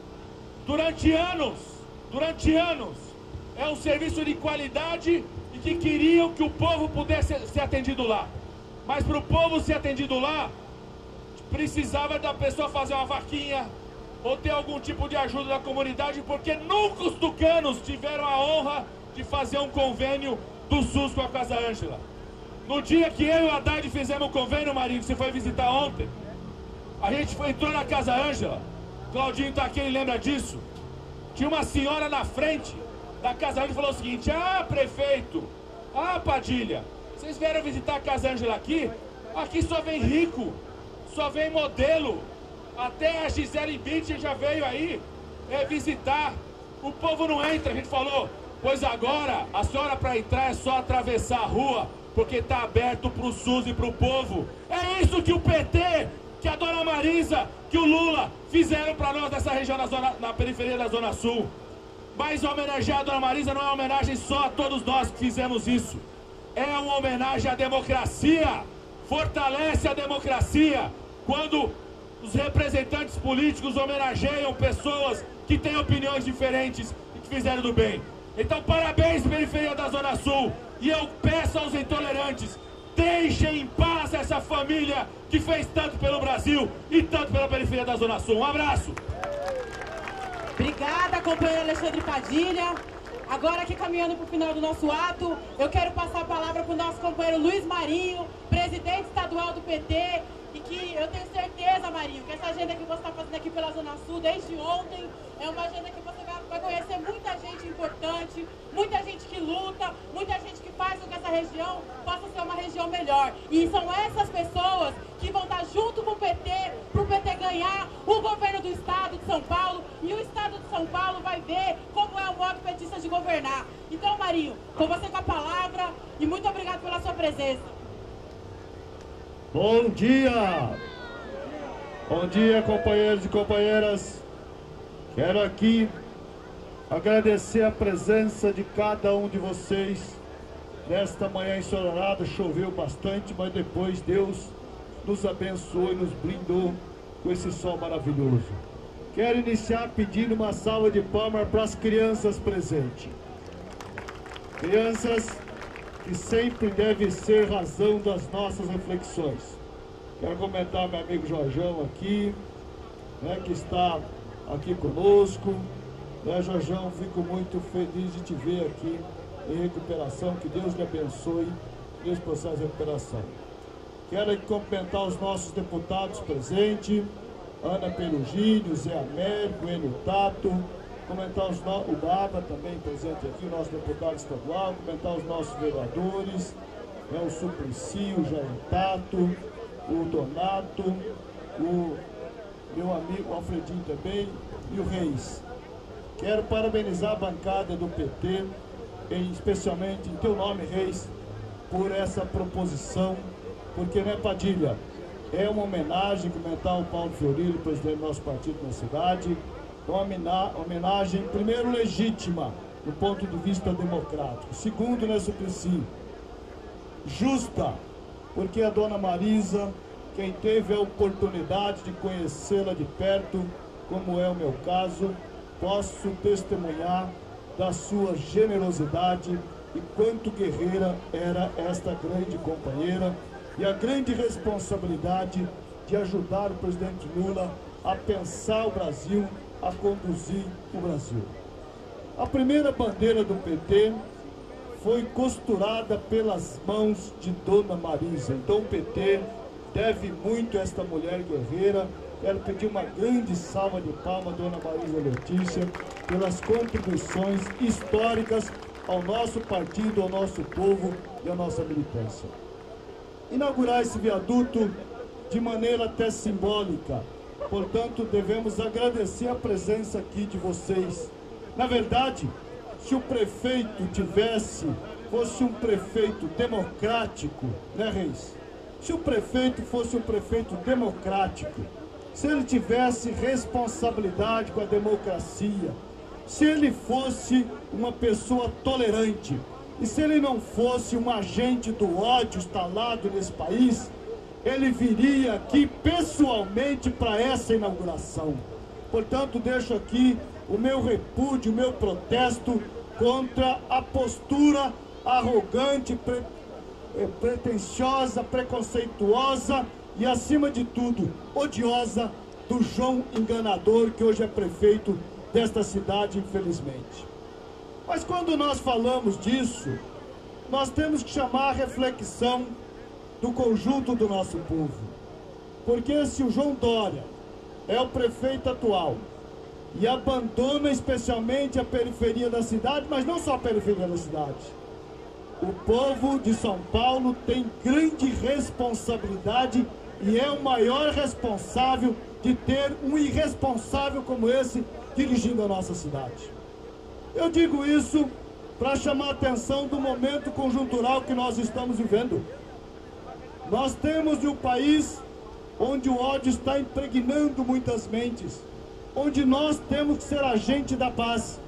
durante anos, durante anos, é um serviço de qualidade e que queriam que o povo pudesse ser atendido lá. Mas para o povo ser atendido lá, precisava da pessoa fazer uma vaquinha ou ter algum tipo de ajuda da comunidade, porque nunca os tucanos tiveram a honra de fazer um convênio do SUS com a Casa Ângela. No dia que eu e o Haddad fizemos o convênio, Marinho, que você foi visitar ontem, a gente foi, entrou na Casa Ângela, Claudinho está aqui, ele lembra disso. tinha uma senhora na frente da Casa Ângela e falou o seguinte: ah, prefeito, ah, Padilha, vocês vieram visitar a Casa Ângela aqui? Aqui só vem rico, só vem modelo. Até a Gisele Bündchen já veio aí é, visitar. O povo não entra. A gente falou, pois agora a senhora para entrar é só atravessar a rua, porque está aberto para o SUS e para o povo. É isso que o P T, que a dona Marisa, que o Lula fizeram para nós nessa região, na, zona, na periferia da Zona Sul. Mas homenagear a dona Marisa não é uma homenagem só a todos nós que fizemos isso. É uma homenagem à democracia. Fortalece a democracia quando os representantes políticos homenageiam pessoas que têm opiniões diferentes e que fizeram do bem. Então, parabéns, periferia da Zona Sul. E eu peço aos intolerantes, deixem em paz essa família que fez tanto pelo Brasil e tanto pela periferia da Zona Sul. Um abraço. Obrigada, companheiro Alexandre Padilha. Agora aqui caminhando para o final do nosso ato, eu quero passar a palavra para o nosso companheiro Luiz Marinho, presidente estadual do P T, e que eu tenho certeza, Marinho, que essa agenda que você está fazendo aqui pela Zona Sul desde ontem é uma agenda que você vai conhecer muita gente importante, muita gente que luta, muita gente que faz com que essa região possa ser uma região melhor. E são essas pessoas que vão estar junto com o P T, para o P T ganhar o governo do Estado de São Paulo, e o Estado de São Paulo vai ver como é o modo petista de governar. Então, Marinho, com você com a palavra, e muito obrigado pela sua presença. Bom dia! Bom dia, companheiros e companheiras. Quero aqui agradecer a presença de cada um de vocês nesta manhã ensolarada. Choveu bastante, mas depois Deus nos abençoou e nos blindou com esse sol maravilhoso. Quero iniciar pedindo uma salva de palmas para as crianças presentes. Crianças que sempre devem ser razão das nossas reflexões. Quero comentar meu amigo Jorjão aqui, né, que está aqui conosco. Né, Jorjão, fico muito feliz de te ver aqui em recuperação. Que Deus lhe abençoe, Deus processo de recuperação. Quero aqui cumprimentar os nossos deputados presentes, Ana Perugini, Zé Américo, Enio Tato, comentar os no... o Baba também presente aqui, o nosso deputado estadual, comentar os nossos vereadores, né, o Suplicy, o Jair Tato, o Donato, o meu amigo Alfredinho também e o Reis. Quero parabenizar a bancada do P T, em, especialmente em teu nome, Reis, por essa proposição, porque, né, Padilha, é uma homenagem, comentar o Paulo Fiorilo, presidente do nosso partido na cidade, uma homenagem, primeiro, legítima, do ponto de vista democrático. Segundo, né, Suplicy, justa, porque a dona Marisa, quem teve a oportunidade de conhecê-la de perto, como é o meu caso, posso testemunhar da sua generosidade e quanto guerreira era esta grande companheira e a grande responsabilidade de ajudar o presidente Lula a pensar o Brasil, a conduzir o Brasil. A primeira bandeira do P T foi costurada pelas mãos de Dona Marisa. Então o P T deve muito a esta mulher guerreira. Quero pedir uma grande salva de palmas, Dona Marisa Letícia, pelas contribuições históricas ao nosso partido, ao nosso povo e à nossa militância. Inaugurar esse viaduto de maneira até simbólica. Portanto, devemos agradecer a presença aqui de vocês. Na verdade, se o prefeito tivesse, fosse um prefeito democrático, né, Reis? Se o prefeito fosse um prefeito democrático, se ele tivesse responsabilidade com a democracia, se ele fosse uma pessoa tolerante, e se ele não fosse um agente do ódio instalado nesse país, ele viria aqui pessoalmente para essa inauguração. Portanto, deixo aqui o meu repúdio, o meu protesto contra a postura arrogante, pre, pretensiosa, preconceituosa e, acima de tudo, odiosa do João Enganador, que hoje é prefeito desta cidade, infelizmente. Mas quando nós falamos disso, nós temos que chamar a reflexão do conjunto do nosso povo. Porque se o João Dória é o prefeito atual e abandona especialmente a periferia da cidade, mas não só a periferia da cidade. O povo de São Paulo tem grande responsabilidade e é o maior responsável de ter um irresponsável como esse dirigindo a nossa cidade. Eu digo isso para chamar a atenção do momento conjuntural que nós estamos vivendo. Nós temos um país onde o ódio está impregnando muitas mentes, onde nós temos que ser agente da paz.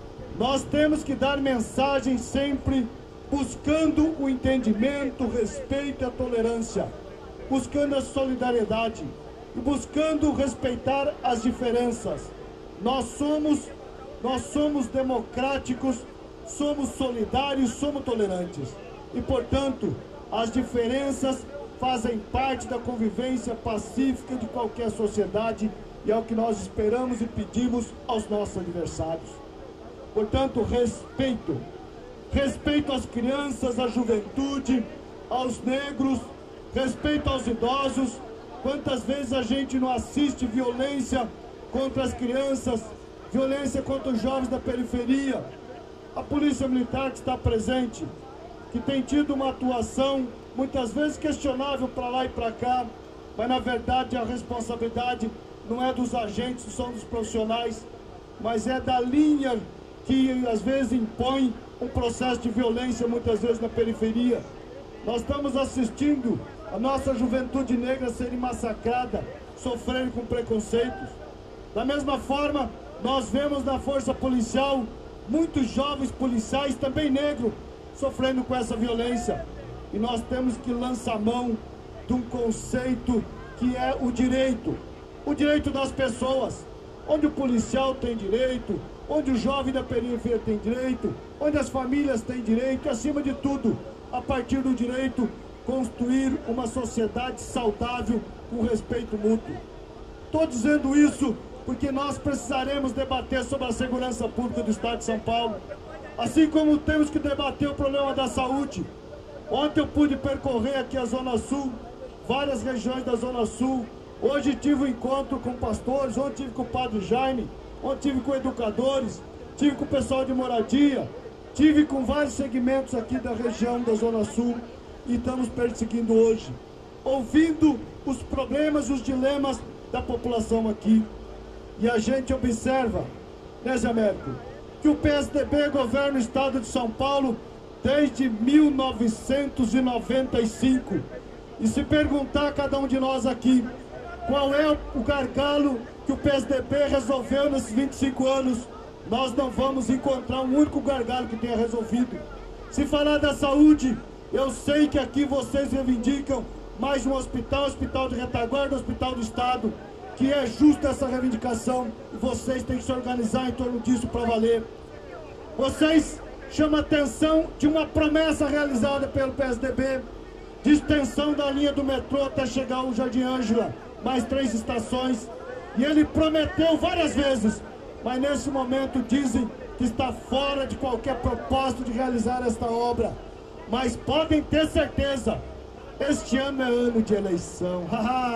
Nós temos que dar mensagem sempre buscando o entendimento, o respeito e a tolerância, buscando a solidariedade e buscando respeitar as diferenças. Nós somos, nós somos democráticos, somos solidários, somos tolerantes. E, portanto, as diferenças fazem parte da convivência pacífica de qualquer sociedade e é o que nós esperamos e pedimos aos nossos adversários. Portanto, respeito. Respeito às crianças, à juventude, aos negros, respeito aos idosos. Quantas vezes a gente não assiste violência contra as crianças, violência contra os jovens da periferia? A Polícia Militar que está presente, que tem tido uma atuação muitas vezes questionável para lá e para cá, mas na verdade a responsabilidade não é dos agentes, são dos profissionais, mas é da linha que às vezes impõe um processo de violência muitas vezes na periferia. Nós estamos assistindo a nossa juventude negra serem massacrada, sofrendo com preconceitos. Da mesma forma, nós vemos na força policial muitos jovens policiais, também negros, sofrendo com essa violência. E nós temos que lançar mão de um conceito que é o direito. O direito das pessoas, onde o policial tem direito, onde o jovem da periferia tem direito, onde as famílias têm direito, e acima de tudo, a partir do direito, construir uma sociedade saudável com respeito mútuo. Estou dizendo isso porque nós precisaremos debater sobre a segurança pública do Estado de São Paulo, assim como temos que debater o problema da saúde. Ontem eu pude percorrer aqui a Zona Sul, várias regiões da Zona Sul. Hoje tive um encontro com pastores, ontem tive com o Padre Jaime, ontem tive com educadores, tive com o pessoal de moradia, tive com vários segmentos aqui da região da Zona Sul e estamos perseguindo hoje, ouvindo os problemas, os dilemas da população aqui. E a gente observa, né, Zé Américo, que o P S D B governa o Estado de São Paulo desde mil novecentos e noventa e cinco. E se perguntar a cada um de nós aqui, qual é o gargalo que o P S D B resolveu nesses vinte e cinco anos, nós não vamos encontrar um único gargalo que tenha resolvido. Se falar da saúde, eu sei que aqui vocês reivindicam mais um hospital, hospital de retaguarda, hospital do Estado, que é justa essa reivindicação, e vocês têm que se organizar em torno disso para valer. Vocês chamam a atenção de uma promessa realizada pelo P S D B, de extensão da linha do metrô até chegar ao Jardim Ângela, mais três estações, e ele prometeu várias vezes, mas nesse momento dizem que está fora de qualquer propósito de realizar esta obra. Mas podem ter certeza, este ano é ano de eleição.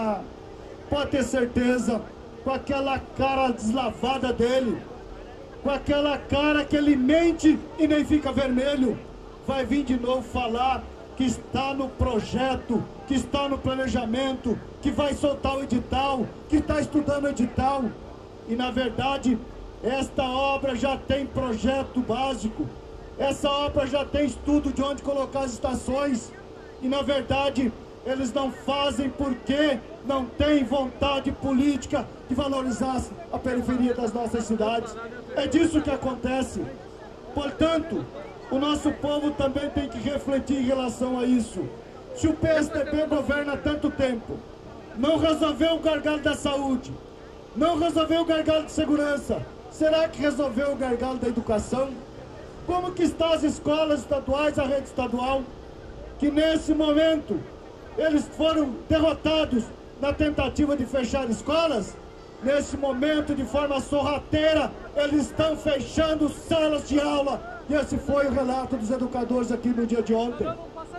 Pode ter certeza, com aquela cara deslavada dele, com aquela cara que ele mente e nem fica vermelho, vai vir de novo falar que está no projeto, que está no planejamento, que vai soltar o edital, que está estudando o edital. E na verdade, esta obra já tem projeto básico, essa obra já tem estudo de onde colocar as estações. E na verdade, eles não fazem porque não têm vontade política de valorizar a periferia das nossas cidades. É disso que acontece. Portanto, o nosso povo também tem que refletir em relação a isso. Se o P S D B governa há tanto tempo, não resolveu o gargalo da saúde, não resolveu o gargalo de segurança, será que resolveu o gargalo da educação? Como que estão as escolas estaduais, a rede estadual, que nesse momento eles foram derrotados na tentativa de fechar escolas? Nesse momento, de forma sorrateira, eles estão fechando salas de aula. E esse foi o relato dos educadores aqui no dia de ontem.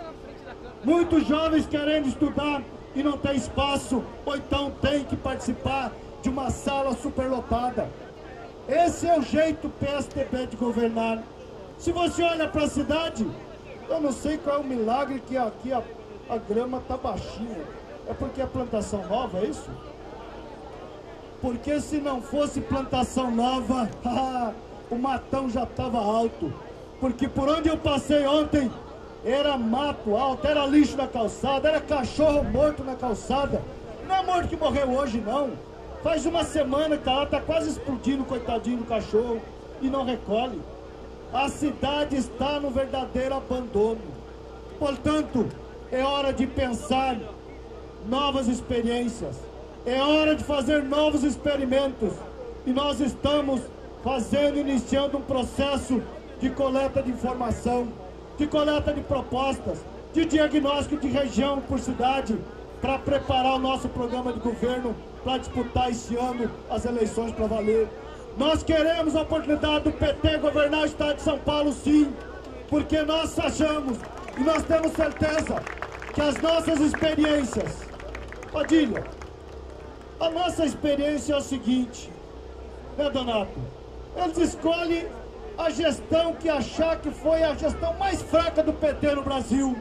Muitos jovens querendo estudar e não tem espaço, ou então tem que participar de uma sala superlotada. Esse é o jeito P S D B de governar. Se você olha para a cidade, eu não sei qual é o milagre que aqui a, a grama está baixinha. É porque é plantação nova, é isso? Porque se não fosse plantação nova, o matão já estava alto. Porque por onde eu passei ontem, era mato alto, era lixo na calçada, era cachorro morto na calçada. Não é morto que morreu hoje, não. Faz uma semana que tá lá, tá quase explodindo, coitadinho do cachorro, e não recolhe. A cidade está no verdadeiro abandono. Portanto, é hora de pensar novas experiências. É hora de fazer novos experimentos. E nós estamos fazendo, iniciando um processo de coleta de informação, de coleta de propostas, de diagnóstico de região por cidade, para preparar o nosso programa de governo para disputar esse ano as eleições para valer. Nós queremos a oportunidade do P T governar o estado de São Paulo, sim, porque nós achamos e nós temos certeza que as nossas experiências, Padilha, a nossa experiência é o seguinte, né, Donato? Eles escolhem a gestão que achar que foi a gestão mais fraca do P T no Brasil.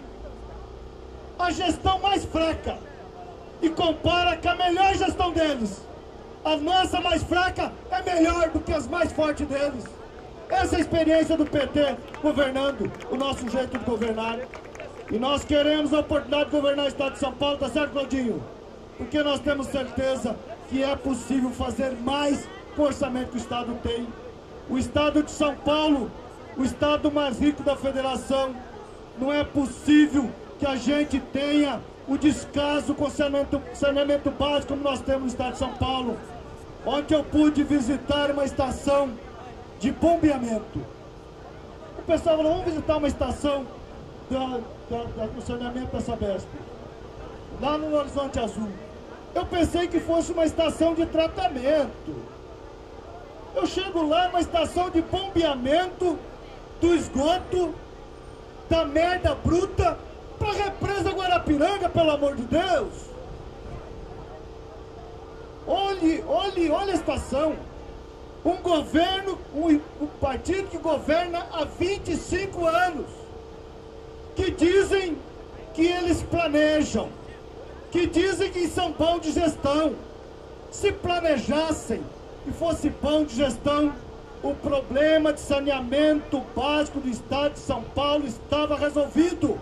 A gestão mais fraca. E compara com a melhor gestão deles. A nossa mais fraca é melhor do que as mais fortes deles. Essa é a experiência do P T governando, o nosso jeito de governar. E nós queremos a oportunidade de governar o estado de São Paulo, tá certo, Claudinho? Porque nós temos certeza que é possível fazer mais com o orçamento que o estado tem. O estado de São Paulo, o estado mais rico da federação, não é possível que a gente tenha o descaso com saneamento, saneamento básico como nós temos no estado de São Paulo. Ontem eu pude visitar uma estação de bombeamento. O pessoal falou, vamos visitar uma estação da, da, da, do saneamento da Sabesp, lá no Horizonte Azul. Eu pensei que fosse uma estação de tratamento. Eu chego lá, uma estação de bombeamento do esgoto, da merda bruta, para a represa Guarapiranga, pelo amor de Deus. Olhe, olhe, olha a estação. Um governo, um, um partido que governa há vinte e cinco anos, que dizem que eles planejam, que dizem que são bons de gestão. Se planejassem e fosse bom de gestão, o problema de saneamento básico do estado de São Paulo estava resolvido.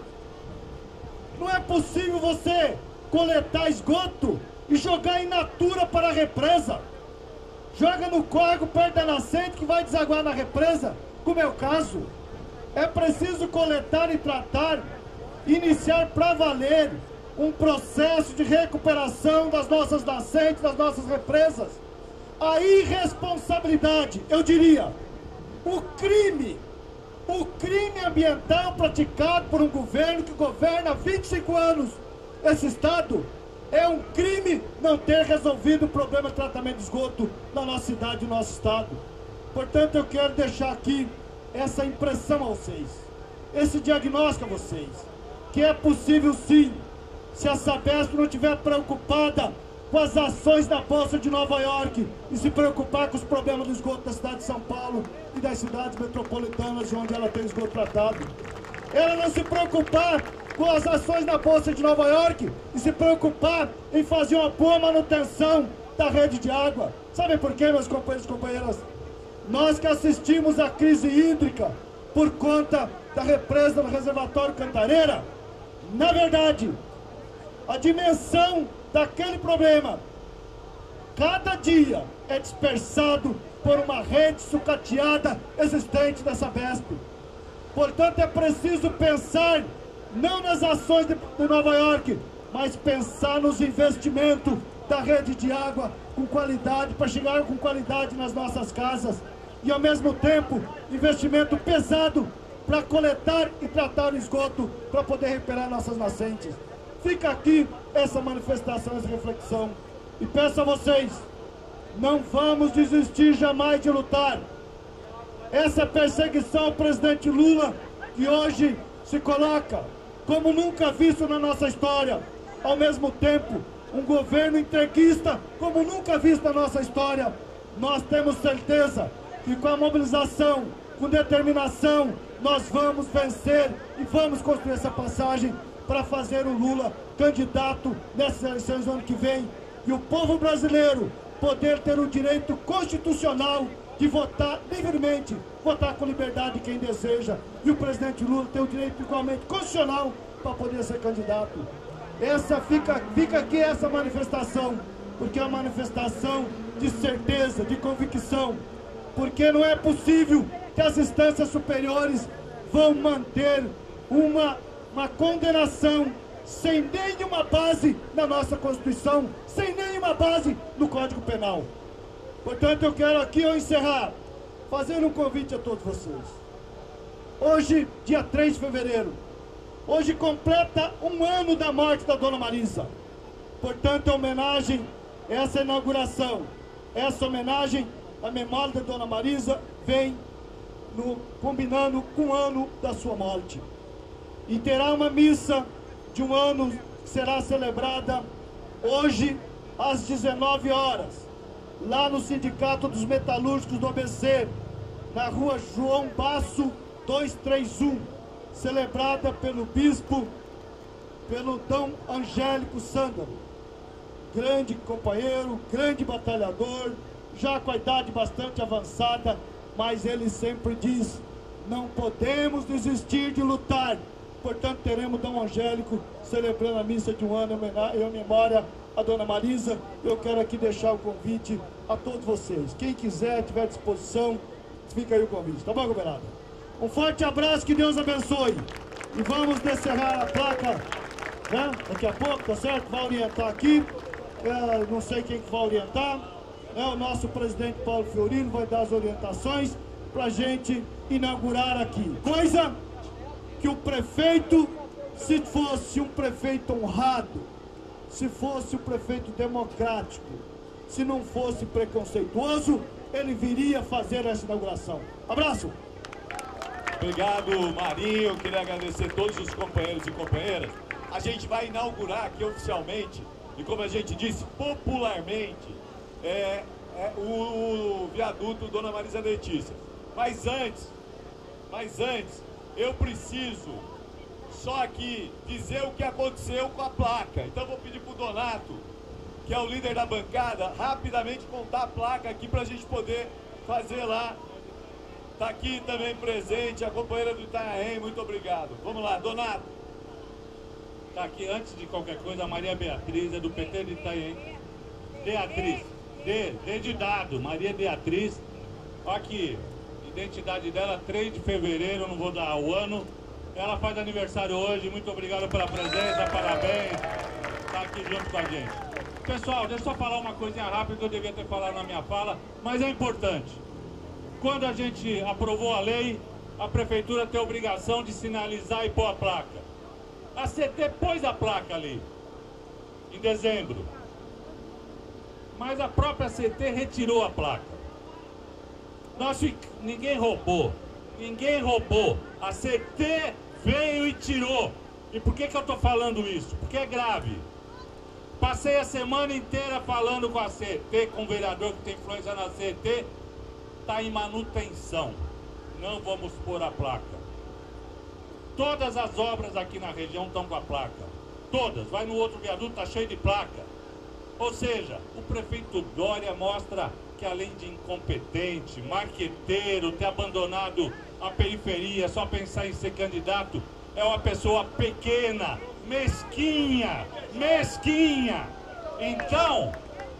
Não é possível você coletar esgoto e jogar in natura para a represa. Joga no córrego perto da nascente que vai desaguar na represa, como é o caso. É preciso coletar e tratar, iniciar para valer um processo de recuperação das nossas nascentes, das nossas represas. A irresponsabilidade, eu diria, o crime, o crime ambiental praticado por um governo que governa há vinte e cinco anos esse estado, é um crime não ter resolvido o problema de tratamento de esgoto na nossa cidade e no nosso estado. Portanto, eu quero deixar aqui essa impressão a vocês, esse diagnóstico a vocês, que é possível sim, se a Sabesp não estiver preocupada com as ações da Bolsa de Nova York e se preocupar com os problemas do esgoto da cidade de São Paulo e das cidades metropolitanas onde ela tem esgoto tratado. Ela não se preocupar com as ações da Bolsa de Nova York e se preocupar em fazer uma boa manutenção da rede de água. Sabe por quê, meus companheiros e companheiras? Nós que assistimos à crise hídrica por conta da represa do reservatório Cantareira, na verdade, a dimensão daquele problema, cada dia é dispersado por uma rede sucateada existente da Sabesp. Portanto, é preciso pensar não nas ações de, de Nova York, mas pensar nos investimentos da rede de água com qualidade, para chegar com qualidade nas nossas casas. E ao mesmo tempo, investimento pesado para coletar e tratar o esgoto, para poder recuperar nossas nascentes. Fica aqui essa manifestação, essa reflexão. E peço a vocês, não vamos desistir jamais de lutar. Essa perseguição ao presidente Lula, que hoje se coloca como nunca visto na nossa história. Ao mesmo tempo, um governo entreguista, como nunca visto na nossa história. nós temos certeza que com a mobilização, com determinação, nós vamos vencer e vamos construir essa passagem para fazer o Lula candidato nessas eleições no ano que vem e o povo brasileiro poder ter o direito constitucional de votar livremente, votar com liberdade quem deseja, e o presidente Lula ter o direito igualmente constitucional para poder ser candidato. Essa fica, fica aqui essa manifestação, porque é uma manifestação de certeza, de convicção, porque não é possível que as instâncias superiores vão manter uma, uma condenação sem nenhuma base na nossa Constituição, sem nenhuma base no Código Penal. Portanto, eu quero aqui, ao encerrar, fazer um convite a todos vocês. Hoje, dia três de fevereiro, hoje completa um ano da morte da Dona Marisa. Portanto, a homenagem, essa inauguração, essa homenagem à memória da Dona Marisa vem no, combinando com o ano da sua morte. E terá uma missa de um ano que será celebrada hoje às dezenove horas, lá no Sindicato dos Metalúrgicos do A B C, na rua João Basso duzentos e trinta e um, celebrada pelo bispo, pelo Dom Angélico Sândalo, grande companheiro, grande batalhador, já com a idade bastante avançada, mas ele sempre diz, não podemos desistir de lutar. Portanto, teremos Dom Angélico celebrando a missa de um ano em memória a Dona Marisa. Eu quero aqui deixar o convite a todos vocês. Quem quiser, tiver à disposição, fica aí o convite. Tá bom, governador? Um forte abraço, que Deus abençoe. E vamos descerrar a placa, né? Daqui a pouco, tá certo? Vai orientar aqui. É, não sei quem que vai orientar. É, o nosso presidente Paulo Fiorino vai dar as orientações para a gente inaugurar aqui. Coisa que o prefeito, se fosse um prefeito honrado, se fosse um prefeito democrático, se não fosse preconceituoso, ele viria fazer essa inauguração. Abraço! Obrigado, Marinho. Queria agradecer a todos os companheiros e companheiras. A gente vai inaugurar aqui oficialmente, e como a gente disse, popularmente, é, é o, o viaduto Dona Marisa Letícia. Mas antes, mas antes, eu preciso só aqui dizer o que aconteceu com a placa. Então eu vou pedir para o Donato, que é o líder da bancada, rapidamente contar a placa aqui para a gente poder fazer lá. Está aqui também presente a companheira do Itanhaém, muito obrigado. Vamos lá, Donato. Está aqui, antes de qualquer coisa, a Maria Beatriz, é do P T de Itanhaém. Beatriz, D, D de dado, Maria Beatriz. Aqui, identidade dela, três de fevereiro, não vou dar o ano. Ela faz aniversário hoje, muito obrigado pela presença, parabéns. Está aqui junto com a gente. Pessoal, deixa eu só falar uma coisinha rápida que eu devia ter falado na minha fala, mas é importante. Quando a gente aprovou a lei, a prefeitura tem a obrigação de sinalizar e pôr a placa. A C T pôs a placa ali, em dezembro. Mas a própria C T retirou a placa. Nós, ninguém roubou, ninguém roubou. A C T veio e tirou. E por que que eu estou falando isso? Porque é grave. Passei a semana inteira falando com a C T, com o vereador que tem influência na C T. Está em manutenção. Não vamos pôr a placa. Todas as obras aqui na região estão com a placa. Todas. Vai no outro viaduto, está cheio de placa. Ou seja, o prefeito Dória mostra que além de incompetente, marqueteiro, ter abandonado a periferia, só pensar em ser candidato, é uma pessoa pequena, mesquinha, mesquinha. Então,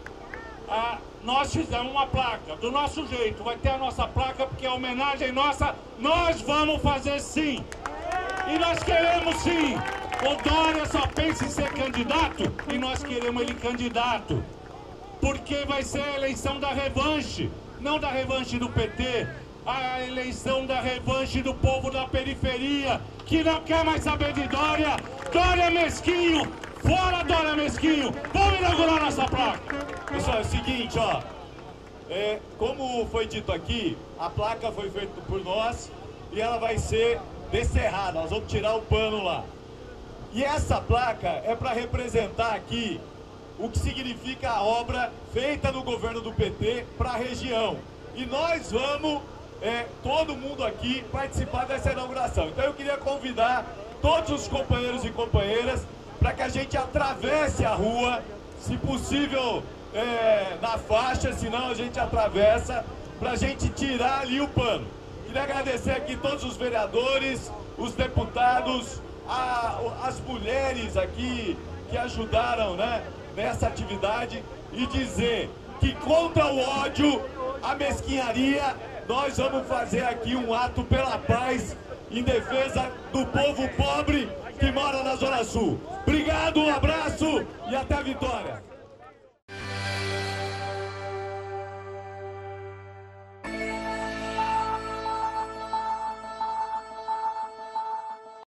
a, nós fizemos uma placa, do nosso jeito, vai ter a nossa placa, porque é homenagem nossa, nós vamos fazer sim. E nós queremos sim. O Dória só pensa em ser candidato e nós queremos ele candidato. Porque vai ser a eleição da revanche, não da revanche do P T, a eleição da revanche do povo da periferia, que não quer mais saber de Dória. Dória mesquinho, fora Dória mesquinho, vamos inaugurar nossa placa. Pessoal, é o seguinte, ó, é, como foi dito aqui, a placa foi feita por nós e ela vai ser descerrada, nós vamos tirar o pano lá. E essa placa é para representar aqui o que significa a obra feita no governo do P T para a região. E nós vamos, é, todo mundo aqui, participar dessa inauguração. Então eu queria convidar todos os companheiros e companheiras para que a gente atravesse a rua, se possível é, na faixa, senão a gente atravessa, para a gente tirar ali o pano. Queria agradecer aqui todos os vereadores, os deputados, a, as mulheres aqui que ajudaram, né, nessa atividade, e dizer que contra o ódio, a mesquinharia, nós vamos fazer aqui um ato pela paz em defesa do povo pobre que mora na Zona Sul. Obrigado, um abraço e até a vitória.